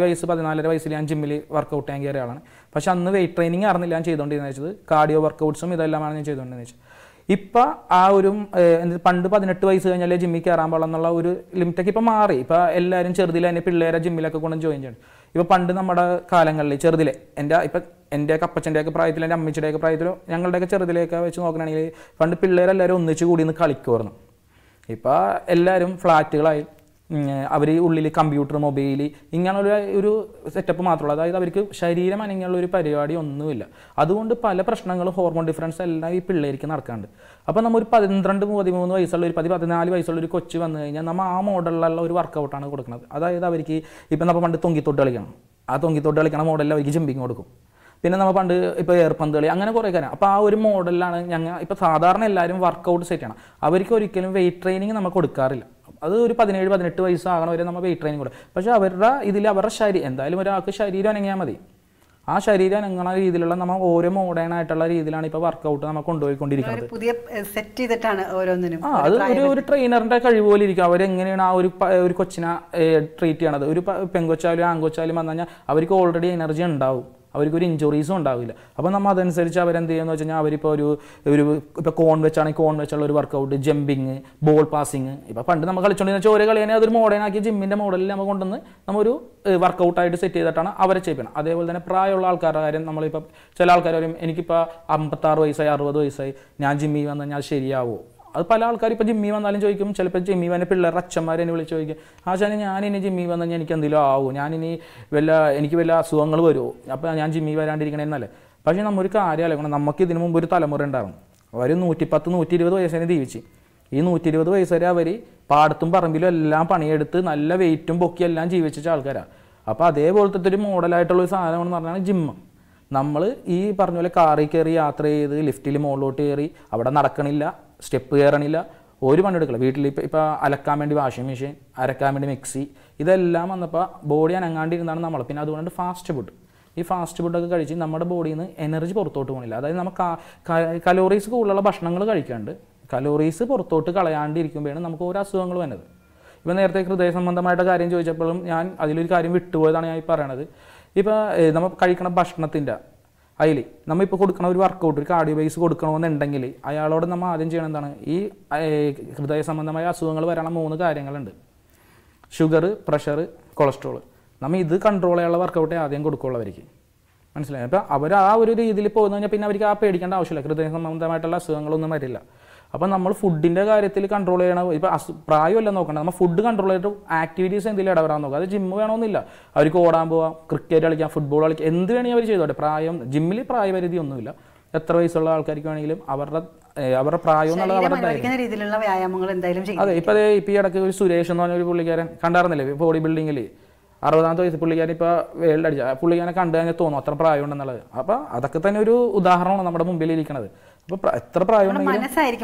14 വയസ്സിൽ ഞാൻ ജിമ്മിൽ വർക്കൗട്ട് ചെയ്യാൻ കയറിയ ആളാണ്. പക്ഷേ അന്ന് വെയിറ്റ് ട്രെയിനിങ് ആയിരുന്നില്ല ഞാൻ ചെയ്തുകൊണ്ടിരുന്നത് വെച്ചത്, കാർഡിയോ വർക്കൗട്ട്സും ഇതെല്ലാമാണ് ഞാൻ ചെയ്തുകൊണ്ടിരുന്നത് വെച്ചത്. ഇപ്പം ആ ഒരു പണ്ട് 18 വയസ്സ് കഴിഞ്ഞാലേ ജിമ്മിൽ കയറാൻ പാടില്ലെന്നുള്ള ഒരു ലിമിറ്റൊക്കെ ഇപ്പം മാറി. ഇപ്പം എല്ലാവരും ചെറുതിൽ തന്നെ പിള്ളേരെ ജിമ്മിലൊക്കെ കൊണ്ട് ജോയിൻ ചെയ്യണം. ഇപ്പം പണ്ട് നമ്മുടെ കാലങ്ങളിൽ ചെറുതിലെ എൻ്റെയൊക്കെ അപ്പച്ചൻ്റെയൊക്കെ പ്രായത്തിൽ എൻ്റെ അമ്മച്ചിയുടെയൊക്കെ പ്രായത്തിലോ ഞങ്ങളുടെയൊക്കെ ചെറുതിലേക്ക് വെച്ച് നോക്കണമെങ്കിൽ പണ്ട് പിള്ളേരെല്ലാവരും ഒന്നിച്ച് കൂടി നിന്ന് കളിക്കുമായിരുന്നു. ഇപ്പോൾ എല്ലാവരും ഫ്ലാറ്റുകളായി, അവർ ഉള്ളിൽ കമ്പ്യൂട്ടർ, മൊബൈൽ, ഇങ്ങനെയുള്ള ഒരു സെറ്റപ്പ് മാത്രമുള്ളൂ. അതായത് അവർക്ക് ശരീരം അനങ്ങിയുള്ള ഒരു പരിപാടി ഒന്നുമില്ല. അതുകൊണ്ട് പല പ്രശ്നങ്ങളും ഹോർമോൺ ഡിഫറൻസ് എല്ലാം ഈ പിള്ളേർക്ക് നടക്കാണ്ട്. അപ്പോൾ നമ്മൾ ഒരു 12-13 വയസ്സുള്ള ഒരു 14 വയസ്സുള്ള ഒരു കൊച്ചു വന്നു കഴിഞ്ഞാൽ നമ്മൾ ആ മോഡലിലുള്ള ഒരു വർക്കൗട്ടാണ് കൊടുക്കുന്നത്. അതായത് അവർക്ക് ഇപ്പം നമ്മൾ പണ്ട് തൊങ്കിത്തൊട്ട് കളിക്കണം, ആ തൊങ്കിത്തൊട്ട് കളിക്കണ മോഡലിൽ അവർക്ക് ജമ്പിങ് കൊടുക്കും. പിന്നെ നമ്മൾ പണ്ട് ഇപ്പോൾ എയർപന്ത് കളി, അങ്ങനെ കുറേ കാര്യം. അപ്പോൾ ആ ഒരു മോഡലിലാണ് ഞങ്ങൾ ഇപ്പോൾ സാധാരണ എല്ലാവരും വർക്കൗട്ട് സെറ്റ് ചെയ്യണം. അവർക്ക് ഒരിക്കലും വെയിറ്റ് ട്രെയിനിങ് നമ്മൾ കൊടുക്കാറില്ല. അത് ഒരു 17-18 വയസ്സാകണം വരെ നമ്മൾ വെയിറ്റ് ട്രെയിനിങ് കൊടുക്കും. പക്ഷേ അവരുടെ ഇതിൽ അവരുടെ ശരീരം, എന്തായാലും ഒരാൾക്ക് ശരീരം അനങ്ങിയാൽ മതി. ആ ശരീരം അനങ്ങണ രീതിയിലുള്ള നമ്മൾ ഓരോ മോഡേൺ ആയിട്ടുള്ള രീതിയിലാണ് ഇപ്പോൾ വർക്കൗട്ട് നമ്മൾ കൊണ്ടുപോയിക്കൊണ്ടിരിക്കുന്നത്. പുതിയ സെറ്റ് ചെയ്തിട്ടാണ് ഓരോന്നിനും. അത് ഒരു ട്രെയിനറിൻ്റെ കഴിവ് പോലെ ഇരിക്കും. അവരെങ്ങനെയാണ് ആ ഒരു കൊച്ചിനെ ട്രീറ്റ് ചെയ്യണത്. ഒരു പെങ്കൊച്ചായാലും ആങ്കൊച്ചായാലും വന്നു കഴിഞ്ഞാൽ അവർക്ക് ഓൾറെഡി എനർജി ഉണ്ടാവും, അവർക്കൊരു ഇഞ്ചുറീസും ഉണ്ടാവില്ല. അപ്പോൾ നമ്മൾ അതനുസരിച്ച് അവരെന്ത് ചെയ്യുമെന്ന് വെച്ച് കഴിഞ്ഞാൽ അവരിപ്പോൾ ഇപ്പോൾ കോൺ വെച്ചാണെങ്കിൽ കോൺ വെച്ചുള്ള ഒരു വർക്കൗട്ട്, ജമ്പിങ്, ബോൾ പാസിങ്. ഇപ്പോൾ പണ്ട് നമ്മൾ കളിച്ചുകൊണ്ടിരുന്ന ചോര കളിയാണെങ്കിൽ അതൊരു മോഡേൺ ആക്കി ജിമ്മിൻ്റെ മോഡലിൽ നമ്മൾ കൊണ്ടുവന്ന് നമ്മൊരു വർക്കൗട്ടായിട്ട് സെറ്റ് ചെയ്തിട്ടാണ് അവരെ ചെയ്യണം. അതേപോലെ തന്നെ പ്രായമുള്ള ആൾക്കാരുടെ കാര്യം, നമ്മളിപ്പോൾ ചില ആൾക്കാർ വരും എനിക്കിപ്പോൾ 56 വയസ്സായി 60 വയസ്സായി ഞാൻ ജിമ്മിൽ വന്നു കഴിഞ്ഞാൽ ശരിയാവുമോ? അത് പല ആൾക്കാർ ഇപ്പോൾ ജിമ്മിൽ വന്നാലും ചോദിക്കും. ചിലപ്പോൾ ജിമ്മിൽ വന്ന പിള്ളേരുടെ അച്ഛന്മാരെ എന്നെ വിളിച്ച് ചോദിക്കും, ആശാനെ ഞാനിനി ജിമ്മിൽ വന്നു കഴിഞ്ഞാൽ എനിക്ക് എന്തെങ്കിലും ആവും, എനിക്ക് വല്ല അസുഖങ്ങൾ വരുമോ, അപ്പോൾ ഞാൻ ജിമ്മിൽ വരാണ്ടിരിക്കണമെന്നല്ലേ. പക്ഷേ നമ്മൊരു കാര്യം ആലോചിക്കണം, നമുക്ക് ഇതിനു മുമ്പ് ഒരു തലമുറ ഉണ്ടാകും. അവർ 110-120 വയസ്സിനെ ജീവിച്ച്. ഈ 120 വയസ്സ് വരെ അവർ പാടത്തും പറമ്പിലും എല്ലാം പണിയെടുത്ത് നല്ല വെയിറ്റും പൊക്കി എല്ലാം ജീവിച്ച ആൾക്കാരാണ്. അപ്പോൾ അതേപോലത്തെ ഒരു മോഡലായിട്ടുള്ളൊരു സാധനമാണെന്ന് പറഞ്ഞാൽ ജിമ്മ്. നമ്മൾ ഈ പറഞ്ഞ പോലെ കാറിൽ കയറി യാത്ര ചെയ്ത് ലിഫ്റ്റിൽ മുകളിലോട്ട് കയറി അവിടെ നടക്കണില്ല, സ്റ്റെപ്പ് കയറണില്ല, ഒരു പണിയെടുക്കില്ല. വീട്ടിൽ ഇപ്പോൾ അലക്കാൻ വേണ്ടി വാഷിംഗ് മെഷീൻ, അരക്കാൻ വേണ്ടി മിക്സി, ഇതെല്ലാം വന്നപ്പോൾ ബോഡി അനങ്ങാണ്ടിരുന്നാണ് നമ്മൾ. പിന്നെ അതുകൊണ്ട് ഈ ഫാസ്റ്റ് ഫുഡൊക്കെ കഴിച്ച് നമ്മുടെ ബോഡിയിൽ നിന്ന് എനർജി പുറത്തോട്ട് പോകണില്ല. അതായത് നമുക്ക് കലോറീസ് കൂടുതലുള്ള ഭക്ഷണങ്ങൾ കഴിക്കാണ്ട് കലോറീസ് പുറത്തോട്ട് കളയാണ്ടിരിക്കുമ്പോഴാണ് നമുക്ക് ഓരോ അസുഖങ്ങൾ വരുന്നത്. ഇപ്പോൾ നേരത്തെ ഹൃദയ സംബന്ധമായിട്ട് കാര്യം ചോദിച്ചപ്പോഴും ഞാൻ അതിലൊരു കാര്യം വിട്ടുപോയതാണ് ഞാൻ ഈ പറയണത്. ഇപ്പോൾ നമ്മൾ കഴിക്കണ ഭക്ഷണത്തിൻ്റെ അതിൽ നമ്മളിപ്പോൾ കൊടുക്കണ ഒരു വർക്കൗട്ട്, ഒരു കാർഡിയോ ബേസ് കൊടുക്കണമെന്നുണ്ടെങ്കിൽ അയാളോട് നമ്മൾ ആദ്യം ചെയ്യണം എന്താണ്, ഈ ഹൃദയ സംബന്ധമായ അസുഖങ്ങൾ വരാനുള്ള 3 കാര്യങ്ങളുണ്ട്: ഷുഗർ, പ്രഷർ, കൊളസ്ട്രോൾ. നമ്മൾ ഇത് കൺട്രോൾ ചെയ്യാനുള്ള വർക്കൗട്ടേ ആദ്യം കൊടുക്കുള്ളവർക്ക്. മനസ്സിലായി? അപ്പോൾ അവർ ആ ഒരു രീതിയിൽ പോകുന്നു കഴിഞ്ഞാൽ പിന്നെ അവർക്ക് ആ പേടിക്കേണ്ട ആവശ്യമില്ല, ഹൃദയ സംബന്ധമായിട്ടുള്ള അസുഖങ്ങളൊന്നും വരില്ല. അപ്പോൾ നമ്മൾ ഫുഡിൻ്റെ കാര്യത്തിൽ കൺട്രോൾ ചെയ്യണം. ഇപ്പോൾ പ്രായമല്ല നോക്കണം, നമ്മൾ ഫുഡ് കൺട്രോൾ ചെയ്തിട്ട് ആക്ടിവിറ്റീസ് എന്തെങ്കിലും ഇടപെടാൻ നോക്കുക. അത് ജിമ്മ് വേണമെന്നില്ല, അവർക്ക് ഓടാൻ പോവാം, ക്രിക്കറ്റ് കളിക്കാം, ഫുട്ബോൾ കളിക്കാം, എന്ത് വേണമെങ്കിൽ അവർ ചെയ്തോട്ടെ. ജിമ്മിൽ പ്രായപരിധി ഒന്നുമില്ല. എത്ര വയസ്സുള്ള ആൾക്കാർക്ക് വേണമെങ്കിലും അവരുടെ പ്രായം എന്നുള്ള രീതിയിലുള്ള വ്യായാമങ്ങൾ എന്തായാലും ചെയ്യും. അതെ. ഇപ്പോൾ ഈ ഇടയ്ക്ക് ഒരു സുരേഷ് എന്ന് പറഞ്ഞൊരു പുള്ളിക്കാരൻ കണ്ടായിരുന്നില്ലേ, ബോഡി ബിൽഡിങ്ങിൽ 60-ാമത്തെ വയസ്സ് പുള്ളിക്കാരൻ ഇപ്പോൾ വേൾഡ് അടിച്ച പുള്ളിക്കാരനെ കണ്ടു കഴിഞ്ഞാൽ തോന്നും അത്ര പ്രായം ഉണ്ടെന്നുള്ളത്. അപ്പോൾ അതൊക്കെ തന്നെ ഒരു ഉദാഹരണമാണ് നമ്മുടെ മുമ്പിൽ ഇരിക്കുന്നത്. അപ്പോൾ എത്ര പ്രായം ഉണ്ടെങ്കിലും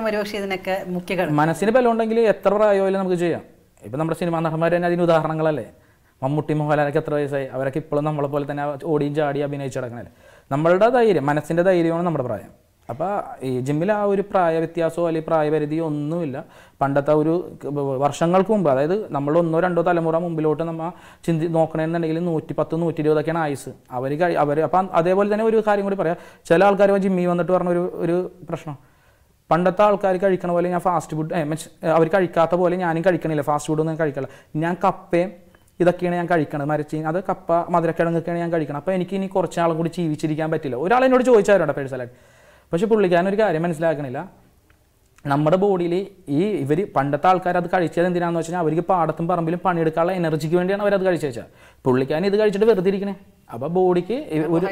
മനസ്സിന് ബലം ഉണ്ടെങ്കിൽ എത്ര പ്രായമായാലും നമുക്ക് ചെയ്യാം. ഇപ്പം നമ്മുടെ സിനിമാ നടന്മാർ തന്നെ അതിന് ഉദാഹരണങ്ങളല്ലേ. മമ്മൂട്ടി, മോഹൻലാലൊക്കെ എത്ര വയസ്സായി, അവരൊക്കെ ഇപ്പോഴും നമ്മളെ പോലെ തന്നെ ഓടിയും ചാടി അഭിനയിച്ച് കിടക്കണല്ലേ. നമ്മളുടെ ധൈര്യം, മനസ്സിൻ്റെ ധൈര്യമാണ് നമ്മുടെ പ്രായം. അപ്പോൾ ഈ ജിമ്മിൽ ആ ഒരു പ്രായ വ്യത്യാസമോ അല്ലെങ്കിൽ പ്രായപരിധിയോ ഒന്നുമില്ല. പണ്ടത്തെ ഒരു വർഷങ്ങൾക്ക് മുമ്പ്, അതായത് നമ്മൾ 1-2 തലമുറ മുമ്പിലോട്ട് നമ്മൾ നോക്കണമെന്നുണ്ടെങ്കിൽ 110-120 ആയുസ് അവർ. അപ്പം അതേപോലെ തന്നെ ഒരു കാര്യം കൂടി പറയാം, ചില ആൾക്കാർ ജിമ്മിൽ വന്നിട്ട് പറഞ്ഞ ഒരു പ്രശ്നം, പണ്ടത്തെ ആൾക്കാർ കഴിക്കണ പോലെ ഞാൻ ഫാസ്റ്റ് ഫുഡ് മീൻസ് അവർ കഴിക്കാത്ത പോലെ ഞാനും കഴിക്കണില്ല, ഫാസ്റ്റ് ഫുഡൊന്നും ഞാൻ കഴിക്കില്ല. ഞാൻ കപ്പയും ഇതൊക്കെയാണ് ഞാൻ കഴിക്കണത്, മരച്ചീനി, അത് കപ്പ മധുരക്കിഴങ്ങൊക്കെയാണ് ഞാൻ കഴിക്കണം. അപ്പോൾ എനിക്ക് ഇനി കുറച്ച് നാളും കൂടി ജീവിച്ചിരിക്കാൻ പറ്റില്ല. ഒരാൾ എന്നോട് ചോദിച്ചാലുണ്ട് പേഴ്സണലായിട്ട്. പക്ഷേ പുള്ളിക്കാരനൊരു കാര്യം മനസ്സിലാക്കണില്ല, നമ്മുടെ ബോഡിയിൽ ഇവർ പണ്ടത്തെ ആൾക്കാർ അത് കഴിച്ചത് എന്തിനാണെന്ന് വെച്ചാൽ അവർക്ക് പാടത്തും പറമ്പിലും പണിയെടുക്കാനുള്ള എനർജിക്ക് വേണ്ടിയാണ് അവരത് കഴിച്ചു വെച്ചാൽ. പുള്ളിക്കാരൻ ഇത് കഴിച്ചിട്ട് വെറുതെ ഇരിക്കണേ. അപ്പോൾ ബോഡിക്ക് ഒരു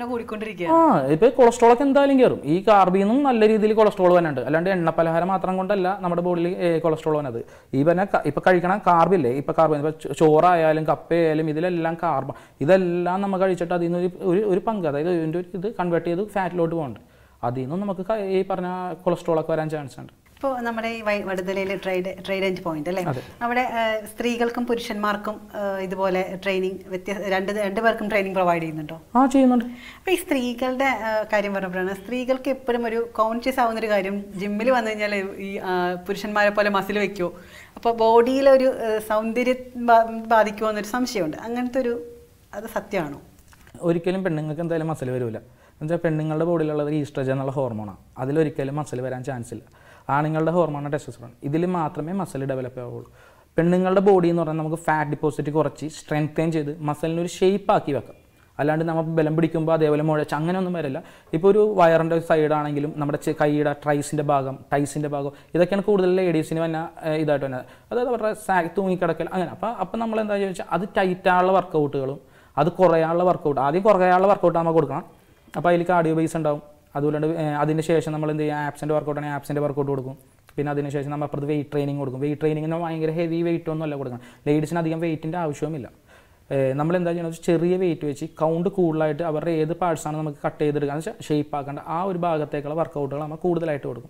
ഇപ്പോൾ കൊളസ്ട്രോളൊക്കെ എന്തായാലും കയറും. ഈ കാർബിൽ നിന്നും നല്ല രീതിയിൽ കൊളസ്ട്രോൾ വന്നുണ്ട്. അല്ലാണ്ട് എണ്ണ പലഹാരം മാത്രം കൊണ്ടല്ല നമ്മുടെ ബോഡിയിൽ കൊളസ്ട്രോൾ വന്നത്. ഈ പറഞ്ഞാൽ ഇപ്പോൾ കഴിക്കണ കാർബില്ലേ, ഇപ്പോൾ കാർബ് ഇപ്പോൾ ചോറായാലും കപ്പയായാലും ഇതിലെല്ലാം കാർബ, ഇതെല്ലാം നമ്മൾ കഴിച്ചിട്ട് അതിൽ നിന്ന് ഒരു പങ്ക്, അതായത് ഇതിൻ്റെ ഒരു ഇത് കൺവേർട്ട് ചെയ്ത് ഫാറ്റിലോട്ട് പോകുന്നുണ്ട്. അതിൽ നിന്നും നമുക്ക് ഈ പറഞ്ഞ കൊളസ്ട്രോളൊക്കെ വരാൻ ചാൻസ് ഉണ്ട്. ഇപ്പോൾ നമ്മുടെ ഈ വടുതലയിൽ ട്രൈ റേഞ്ച് പോയിന്റ് അല്ലേ, അവിടെ സ്ത്രീകൾക്കും പുരുഷന്മാർക്കും ഇതുപോലെ ട്രെയിനിങ് രണ്ടുപേർക്കും ട്രെയിനിങ് പ്രൊവൈഡ് ചെയ്യുന്നുണ്ടോ? ചെയ്യുന്നുണ്ട്. അപ്പോൾ ഈ സ്ത്രീകളുടെ കാര്യം പറഞ്ഞപ്പോഴാണ്, സ്ത്രീകൾക്ക് എപ്പോഴും ഒരു കോൺഷ്യസ് ആവുന്നൊരു കാര്യം, ജിമ്മിൽ വന്നു കഴിഞ്ഞാൽ ഈ പുരുഷന്മാരെ പോലെ മസിൽ വെക്കുമോ, അപ്പോൾ ബോഡിയിലൊരു സൗന്ദര്യം ബാധിക്കുമോ എന്നൊരു സംശയമുണ്ട്. അങ്ങനത്തെ ഒരു അത് സത്യമാണോ? ഒരിക്കലും പെണ്ണുങ്ങൾക്ക് എന്തായാലും മസിൽ വരില്ല. എന്നുവെച്ചാൽ പെണ്ണുങ്ങളുടെ ബോഡിയിലുള്ളത് ഈസ്ട്രജൻ എന്നുള്ള ഹോർമോണാണ്. അതിലൊരിക്കലും മസിൽ വരാൻ ചാൻസ് ഇല്ല. ആണുങ്ങളുടെ ഹോർമോണാണ് ടെസ്റ്റോസ്റ്ററോൺ. ഇതിൽ മാത്രമേ മസിൽ ഡെവലപ്പ് ആവുള്ളൂ. പെണ്ണുങ്ങളുടെ ബോഡി എന്ന് പറഞ്ഞാൽ നമുക്ക് ഫാറ്റ് ഡിപ്പോസിറ്റ് കുറച്ച് സ്ട്രെങ്തൻ ചെയ്ത് മസിലിനൊരു ഷേപ്പ് ആക്കി വെക്കാം. അല്ലാണ്ട് നമ്മൾ ബലം പിടിക്കുമ്പോൾ അതേപോലെ മുഴച്ച് അങ്ങനെയൊന്നും വരില്ല. ഇപ്പോൾ ഒരു വയറിൻ്റെ സൈഡാണെങ്കിലും നമ്മുടെ കൈയുടെ ടൈസിൻ്റെ ഭാഗം ഇതൊക്കെയാണ് കൂടുതൽ ലേഡീസിന് വന്ന ഇതായിട്ട് വന്നത്. അതായത് അവരുടെ തൂങ്ങിക്കിടക്കൽ അങ്ങനെ. അപ്പോൾ നമ്മൾ എന്താ ചോദിച്ചാൽ അത് ടൈറ്റാനുള്ള വർക്കൗട്ടുകളും അത് കുറയാനുള്ള വർക്കൗട്ട്, ആദ്യം കുറയാനുള്ള വർക്കൗട്ട് നമ്മൾ കൊടുക്കണം. അപ്പോൾ അതിൽ കാർഡിയോ ബേസ് ഉണ്ടാവും. അതുകൊണ്ട് അതിന് ശേഷം നമ്മൾ എന്ത് ചെയ്യുക, ആപ്സിൻ്റെ വർക്കൗട്ടാണെങ്കിൽ ആപ്സിൻ്റെ വർക്കൗട്ട് കൊടുക്കും. പിന്നെ അതിന് ശേഷം നമ്മൾ അപ്പുറത്ത് വെയിറ്റ് ട്രെയിനിങ് കൊടുക്കും. വെയിറ്റ് ട്രെയിനിങ്ങിന് ഭയങ്കര ഹെവി വെയിറ്റ് ഒന്നും അല്ല കൊടുക്കണം. ലേഡീസിന് അധികം വെയിറ്റിൻ്റെ ആവശ്യവുമില്ല. നമ്മളെന്താ ചെയ്യണമെന്ന് വെച്ചാൽ ചെറിയ വെയിറ്റ് വെച്ച് കൗണ്ട് കൂടുതലായിട്ട് അവരുടെ ഏത് പാർട്സാണ് നമുക്ക് കട്ട് ചെയ്തെടുക്കുക എന്ന് വെച്ചാൽ ഷേപ്പ് ആക്കേണ്ട ആ ഒരു ഭാഗത്തേക്കുള്ള വർക്കൗട്ടുകൾ നമ്മൾ കൂടുതലായിട്ട് കൊടുക്കും.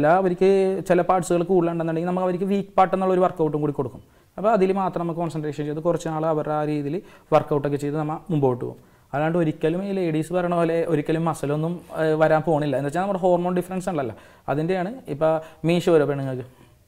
ചില പാർട്സുകൾ കൂടുതലുണ്ടെന്നുണ്ടെങ്കിൽ നമുക്ക് അവർക്ക് വീക്ക് പാർട്ട് എന്നുള്ള ഒരു വർക്കൗട്ടും കൂടി കൊടുക്കും. അപ്പോൾ അതിൽ മാത്രം നമുക്ക് കോൺസെൻട്രേഷൻ ചെയ്ത് കുറച്ച് നാൾ അവരുടെ ആ രീതിയിൽ വർക്കൗട്ടൊക്കെ ചെയ്ത് നമ്മൾ മുമ്പോട്ട് പോകും. അല്ലാണ്ട് ഒരിക്കലും ഈ ലേഡീസ് പറയണ പോലെ ഒരിക്കലും മസിലൊന്നും വരാൻ പോകണില്ല. എന്ന് വെച്ചാൽ നമ്മുടെ ഹോർമോൺ ഡിഫറൻസ് ഉണ്ടല്ലോ, അതിൻ്റെയാണ്. ഇപ്പോൾ മീശ വരോ പെണ്ണുങ്ങൾക്ക്?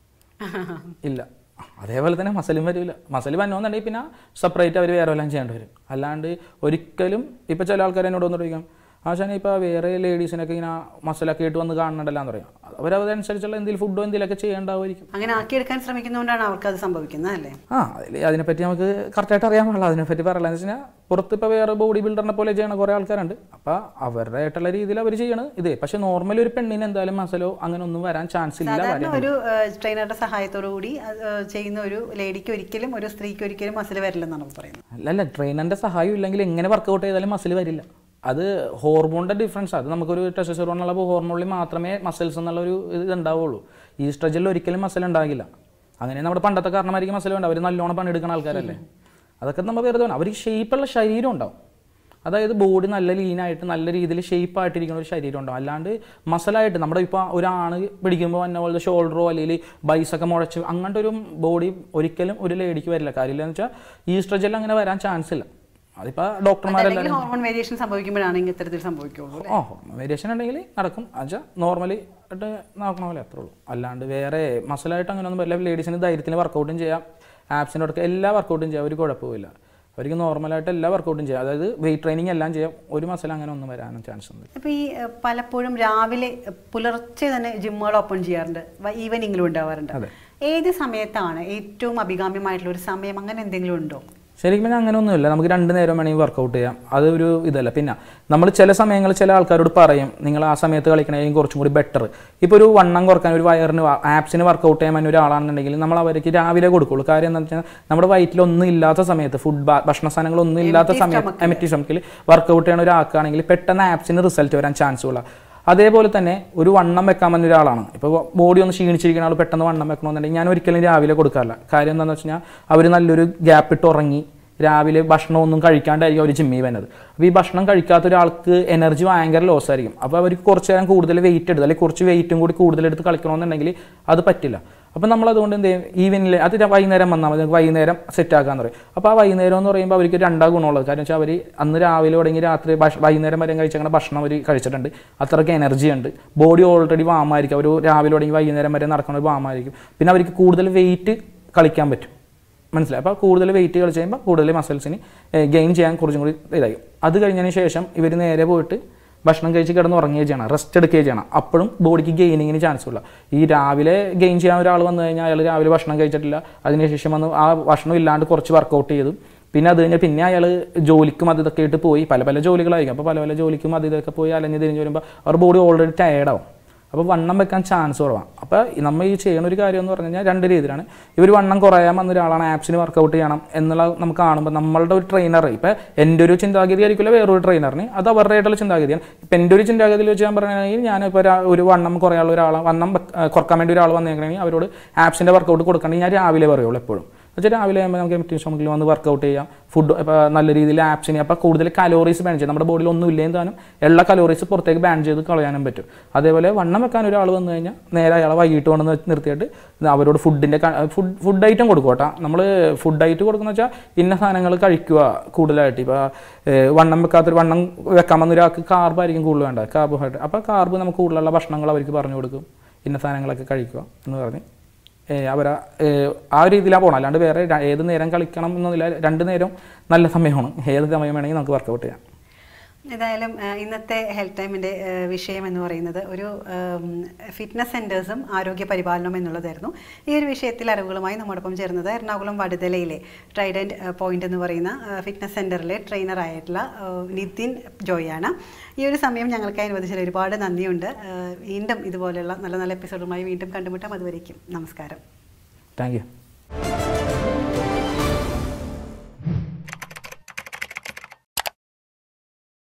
ഇല്ല. അതേപോലെ തന്നെ മസിലും വരില്ല. മസിൽ വന്നോന്നുണ്ടെങ്കിൽ പിന്നെ സെപ്പറേറ്റ് അവർ വേറെ എല്ലാം ചെയ്യേണ്ടി വരും. അല്ലാണ്ട് ഒരിക്കലും ഇപ്പോൾ ചില ആൾക്കാർ എന്നോട് വന്നിട്ട് ചോദിക്കാം, ആശാനെ ഇപ്പോൾ വേറെ ലേഡീസിനൊക്കെ ഇങ്ങനെ മസിലൊക്കെ ആയിട്ട് വന്ന് കാണണ്ടല്ലോ എന്ന് പറയാം. അവരതനുസരിച്ചുള്ള എന്തെങ്കിലും ഫുഡോ എന്തെങ്കിലുമൊക്കെ ചെയ്യേണ്ടാവുമായിരിക്കും. അങ്ങനെ ആക്കിയെടുക്കാൻ ശ്രമിക്കുന്നതുകൊണ്ടാണ് അവർക്ക് അത് സംഭവിക്കുന്നത് അല്ലേ? അതിനെപ്പറ്റി നമുക്ക് കറക്റ്റായിട്ട് അറിയാൻ പാടില്ല. അതിനെപ്പറ്റി പറയില്ല. എന്ന് വെച്ച് കഴിഞ്ഞാൽ പുറത്ത് ഇപ്പോൾ വേറെ ബോഡി ബിൽഡറിനെ പോലെ ചെയ്യണ കുറേ ആൾക്കാരുണ്ട്. അപ്പോൾ അവരുടെ ആയിട്ടുള്ള രീതിയിൽ അവർ ചെയ്യണം ഇതേ. പക്ഷേ നോർമലി ഒരു പെണ്ണിന് എന്തായാലും മസിലോ അങ്ങനെ ഒന്നും വരാൻ ചാൻസ് ഇല്ല. ഒരു ട്രെയിനറുടെ സഹായത്തോടു കൂടി ചെയ്യുന്ന ഒരു ലേഡിക്ക് ഒരിക്കലും ഒരു സ്ത്രീക്ക് ഒരിക്കലും മസിൽ വരില്ലെന്നാണ് പറയുന്നത്. അല്ല, ട്രെയിനറിൻ്റെ സഹായം ഇല്ലെങ്കിൽ എങ്ങനെ വർക്കൗട്ട് ചെയ്താലും മസിൽ വരില്ല. അത് ഹോർമോണിൻ്റെ ഡിഫറൻസ്. അത് നമുക്കൊരു ടെസ്റ്റോസ്റ്ററോൺ എന്നുള്ള ഹോർമോണിൽ മാത്രമേ മസിൽസ് എന്നുള്ളൊരു ഇത് ഉണ്ടാവുള്ളൂ. ഈസ്ട്രജനിൽ ഒരിക്കലും മസിൽ ഉണ്ടാകില്ല. അങ്ങനെ നമ്മുടെ പണ്ടത്തെ കാരണമായിരിക്കും മസിൽ വേണ്ട. അവർ നല്ലോണം പണിയെടുക്കുന്ന ആൾക്കാരല്ലേ. അതൊക്കെ നമ്മൾ വെറുതെ വേണം. അവർക്ക് ഷേപ്പുള്ള ശരീരം ഉണ്ടാവും. അതായത് ബോഡി നല്ല ലീനായിട്ട് നല്ല രീതിയിൽ ഷേപ്പായിട്ടിരിക്കുന്ന ഒരു ശരീരം ഉണ്ടാവും. അല്ലാണ്ട് മസിലായിട്ട് നമ്മുടെ ഇപ്പോൾ ഒരാണ് പിടിക്കുമ്പോൾ വന്ന പോലത്തെ ഷോൾഡറോ അല്ലെങ്കിൽ ബൈസൊക്കെ മുഴച്ച് അങ്ങനത്തെ ഒരു ബോഡി ഒരിക്കലും ഒരു ലേഡിക്ക് വരില്ല. കാര്യമില്ലെന്ന് വെച്ചാൽ ഈസ്ട്രജനിൽ അങ്ങനെ വരാൻ ചാൻസ് ഇല്ല. അതിപ്പോൾ ഡോക്ടർമാരെല്ലാം ഹോർമോൺ വേരിയേഷൻ സംഭവിക്കുമ്പോഴാണ് ഇത്തരത്തിൽ സംഭവിക്കുള്ളൂ. ഹോർമോൺ വേരിയേഷൻ ഉണ്ടെങ്കിൽ നടക്കും. എന്നുവെച്ചാൽ നോർമലി ആയിട്ട് നോക്കണ പോലെ അത്രേ ഉള്ളൂ. അല്ലാണ്ട് വേറെ മസിലായിട്ട് അങ്ങനെയൊന്നും വരില്ല. ലേഡീസിന് ധൈര്യത്തിന് വർക്കൗട്ടും ചെയ്യാം, ആപ്സിൻ്റെ അടുത്ത് എല്ലാ വർക്കൗട്ടും ചെയ്യാം. ഒരു കുഴപ്പമില്ല. അവർക്ക് നോർമലായിട്ട് എല്ലാ വർക്കൗട്ടും ചെയ്യാം. അതായത് വെയിറ്റ് ട്രെയിനിങ് എല്ലാം ചെയ്യാം. ഒരു മസിൽ അങ്ങനെ ഒന്നും വരാനും ചാൻസ് ഉണ്ട്. അപ്പോൾ ഈ പലപ്പോഴും രാവിലെ പുലർച്ചെ തന്നെ ജിമ്മുകൾ ഓപ്പൺ ചെയ്യാറുണ്ട്, ഈവനിങ്ങിലും ഉണ്ടാവാറുണ്ട്. ഏത് സമയത്താണ് ഏറ്റവും അഭികാമ്യമായിട്ടുള്ള ഒരു സമയം? അങ്ങനെ എന്തെങ്കിലും ഉണ്ടോ? ശരിക്കും പറഞ്ഞാൽ അങ്ങനെയൊന്നുമില്ല. നമുക്ക് 2 നേരം വേണമെങ്കിൽ വർക്കൗട്ട് ചെയ്യാം. അതൊരു ഇതല്ല. പിന്നെ നമ്മൾ ചില സമയങ്ങളിൽ ചില ആൾക്കാരോട് പറയും, നിങ്ങൾ ആ സമയത്ത് കളിക്കണമെങ്കിൽ കുറച്ചും കൂടി ബെറ്റർ. ഇപ്പോൾ ഒരു വണ്ണം കുറക്കാൻ, ഒരു വയറിന് ആപ്സിന് വർക്കൗട്ട് ചെയ്യാൻ വേണ്ടി ഒരാളാണെന്നുണ്ടെങ്കിൽ നമ്മൾ അവർക്ക് രാവിലെ കൊടുക്കുള്ളൂ. കാര്യം എന്താണെന്ന് വെച്ചാൽ നമ്മുടെ വയറ്റിലൊന്നും ഇല്ലാത്ത സമയത്ത്, ഭക്ഷണ സാധനങ്ങളൊന്നും ഇല്ലാത്ത സമയത്ത് എംപ്റ്റി സ്റ്റൊമക്കിൽ വർക്കൗട്ട് ചെയ്യണ ഒരാൾക്കാണെങ്കിൽ പെട്ടെന്ന് ആപ്സിന് റിസൾട്ട് വരാൻ ചാൻസ് ഉള്ള. അതേപോലെ തന്നെ ഒരു വണ്ണം വെക്കാൻ പറ്റുന്ന ഒരാളാണ്. ഇപ്പോൾ ബോഡി ഒന്ന് ക്ഷീണിച്ചിരിക്കുന്ന ആൾ പെട്ടെന്ന് വണ്ണം വെക്കണമെന്നുണ്ടെങ്കിൽ ഞാൻ ഒരിക്കലും രാവിലെ കൊടുക്കാറില്ല. കാര്യം എന്താണെന്ന് വെച്ച് കഴിഞ്ഞാൽ അവർ നല്ലൊരു ഗ്യാപ്പ് ഇട്ട് ഉറങ്ങി രാവിലെ ഭക്ഷണമൊന്നും കഴിക്കാണ്ടായിരിക്കും അവർ ജിമ്മിൽ വരുന്നത്. അപ്പോൾ ഈ ഭക്ഷണം കഴിക്കാത്ത ഒരാൾക്ക് എനർജി ഭയങ്കര ലോസ് ആയിരിക്കും. അപ്പോൾ അവർക്ക് കുറച്ച് നേരം കൂടുതൽ വെയിറ്റ് എടുത്ത് അല്ലെങ്കിൽ കുറച്ച് വെയിറ്റും കൂടി കൂടുതലെടുത്ത് കളിക്കണമെന്നുണ്ടെങ്കിൽ അത് പറ്റില്ല. അപ്പോൾ നമ്മളതുകൊണ്ട് എന്ത് ചെയ്യും, ഈവനിൽ അത് വൈകുന്നേരം വന്നാൽ മതി, വൈകുന്നേരം സെറ്റാക്കാന്ന് പറയും. അപ്പോൾ ആ വൈകുന്നേരം എന്ന് പറയുമ്പോൾ അവർക്ക് 2 ഗുണമുള്ളത്. കാരണം വെച്ചാൽ അവർ അന്ന് രാവിലെ തുടങ്ങി രാത്രി വൈകുന്നേരം വരെ കഴിച്ചങ്ങനെ ഭക്ഷണം അവർ കഴിച്ചിട്ടുണ്ട്. അത്രയ്ക്ക് എനർജി ഉണ്ട്. Body already വാമായിരിക്കും. അവർ രാവിലെ തുടങ്ങി വൈകുന്നേരം വരെ നടക്കുന്ന വാമായിരിക്കും. പിന്നെ അവർക്ക് കൂടുതൽ വെയിറ്റ് കളിക്കാൻ പറ്റും. മനസ്സിലായി? അപ്പോൾ കൂടുതൽ വെയിറ്റ് കളിച്ച് കഴിയുമ്പോൾ കൂടുതൽ മസിൽസിന് ഗെയിൻ ചെയ്യാൻ കുറച്ചും കൂടി ഇതായിരിക്കും. അത് കഴിഞ്ഞതിന് ശേഷം ഇവർ നേരെ പോയിട്ട് ഭക്ഷണം കഴിച്ച് കിടന്ന് ഉറങ്ങുകയും ചെയ്യണം, റെസ്റ്റ് എടുക്കുകയും ചെയ്യണം. അപ്പോഴും ബോഡിക്ക് ഗെയിനിങ്ങിന് ചാൻസ് ഉള്ള. ഈ രാവിലെ ഗെയിൻ ചെയ്യാൻ ഒരാൾ വന്നു കഴിഞ്ഞാൽ അയാൾ രാവിലെ ഭക്ഷണം കഴിച്ചിട്ടില്ല, അതിനുശേഷം വന്ന് ആ ഭക്ഷണം ഇല്ലാണ്ട് കുറച്ച് വർക്കൗട്ട് ചെയ്തു, പിന്നെ അത് കഴിഞ്ഞാൽ പിന്നെ അയാൾ ജോലിക്കും അത് ഇതൊക്കെ ആയിട്ട് പോയി, പല പല ജോലികളായിരിക്കും. അപ്പോൾ പല പല ജോലിക്കും അത് ഇതൊക്കെ പോയി അലഞ്ഞ് തിരിഞ്ഞ് വരുമ്പോൾ അവരുടെ ബോഡി ഓൾറെഡി ടയേർഡാവും. അപ്പോൾ വണ്ണം വെക്കാൻ ചാൻസ് കുറവാണ്. അപ്പോൾ നമ്മൾ ഈ ചെയ്യുന്ന ഒരു കാര്യം എന്ന് പറഞ്ഞു കഴിഞ്ഞാൽ 2 രീതിയിലാണ്. ഇവർ വണ്ണം കുറയാൻ വന്ന ഒരാളാണ്, ആപ്സിന് വർക്കൗട്ട് ചെയ്യണം എന്നുള്ള നമുക്ക് കാണുമ്പോൾ നമ്മളുടെ ഒരു ട്രെയിനർ, ഇപ്പോൾ എൻ്റെ ഒരു ചിന്താഗതി ആയിരിക്കില്ല വേറൊരു ട്രെയിനറിന്, അത് അവരുടെ ആയിട്ടുള്ള ചിന്താഗതിയാണ്. ഇപ്പം എൻ്റെ ഒരു ചിന്താഗതിയിൽ വെച്ച് ഞാൻ പറയുകയാണെങ്കിൽ ഞാനിപ്പോൾ ഒരു വണ്ണം കുറയാനുള്ള ഒരാളെ, വണ്ണം കുറക്കാൻ വേണ്ടി ഒരാൾ വന്നേക്കണമെങ്കിൽ അവരോട് ആപ്സിൻ്റെ വർക്കൗട്ട് കൊടുക്കണമെങ്കിൽ ഞാൻ രാവിലെ പറയുള്ളൂ എപ്പോഴും. എന്നുവെച്ചാൽ രാവിലെ ആകുമ്പോൾ നമുക്ക് എംപ്റ്റി സ്റ്റൊമക്കിൽ വന്ന് വർക്കൗട്ട് ചെയ്യാം, ഫുഡ് ഇപ്പോൾ നല്ല രീതിയിൽ ആപ്സിന് അപ്പോൾ കൂടുതൽ കലോറീസ് ബാൻ ചെയ്യും. നമ്മുടെ ബോഡിയിൽ ഒന്നും ഇല്ലെങ്കിൽ താനും എല്ലാ കലോറീസ് പുറത്തേക്ക് ബാൻ ചെയ്ത് കളയാനും പറ്റും. അതേപോലെ വണ്ണം വെക്കാൻ ഒരാൾ വന്നു കഴിഞ്ഞാൽ നേരെ അയാളെ വൈകിട്ട് കൊണ്ട് നിർത്തിയിട്ട് അവരോട് ഫുഡ് ഐറ്റം കൊടുക്കുക കേട്ടോ. നമ്മൾ ഫുഡ് ഐറ്റം കൊടുക്കുന്ന വെച്ചാൽ ഇന്ന സാധനങ്ങൾ കഴിക്കുക കൂടുതലായിട്ട്. ഇപ്പോൾ വണ്ണം വെക്കാൻ വന്ന ഒരാൾക്ക് കാർബായിരിക്കും കൂടുതൽ വേണ്ടത്, കാർബോഹൈഡ്രേറ്റ്. അപ്പോൾ കാർബ് നമുക്ക് കൂടുതലുള്ള ഭക്ഷണങ്ങൾ അവർക്ക് പറഞ്ഞു കൊടുക്കും, ഇന്ന സാധനങ്ങളൊക്കെ കഴിക്കുക എന്ന് പറഞ്ഞ് അവരെ ആ രീതിയിലാണ് പോകണം. അല്ലാണ്ട് വേറെ ഏത് നേരം കളിക്കണം എന്നൊന്നുമില്ല. 2 നേരം നല്ല സമയമാണ്, ഏത് സമയം വേണമെങ്കിൽ നമുക്ക് വർക്കൗട്ട് ചെയ്യാം. ഏതായാലും ഇന്നത്തെ ഹെൽത്ത് ടൈമിൻ്റെ വിഷയം എന്ന് പറയുന്നത് ഒരു ഫിറ്റ്നസ് സെൻറ്റേഴ്സും ആരോഗ്യ പരിപാലനവും എന്നുള്ളതായിരുന്നു. ഈ ഒരു വിഷയത്തിൽ അറിവുകളുമായി നമ്മോടൊപ്പം ചേർന്നത് എറണാകുളം വടുതലയിലെ ട്രൈഡൻറ്റ് പോയിന്റ് എന്ന് പറയുന്ന ഫിറ്റ്നസ് സെൻറ്ററിലെ ട്രെയിനറായിട്ടുള്ള നിതിൻ ജോയാണ്. ഈ ഒരു സമയം ഞങ്ങൾക്ക് അനുവദിച്ചതിൽ ഒരുപാട് നന്ദിയുണ്ട്. വീണ്ടും ഇതുപോലെയുള്ള നല്ല നല്ല എപ്പിസോഡുമായി വീണ്ടും കണ്ടുമുട്ടാം. അതുവരേക്കും നമസ്കാരം. Thank U.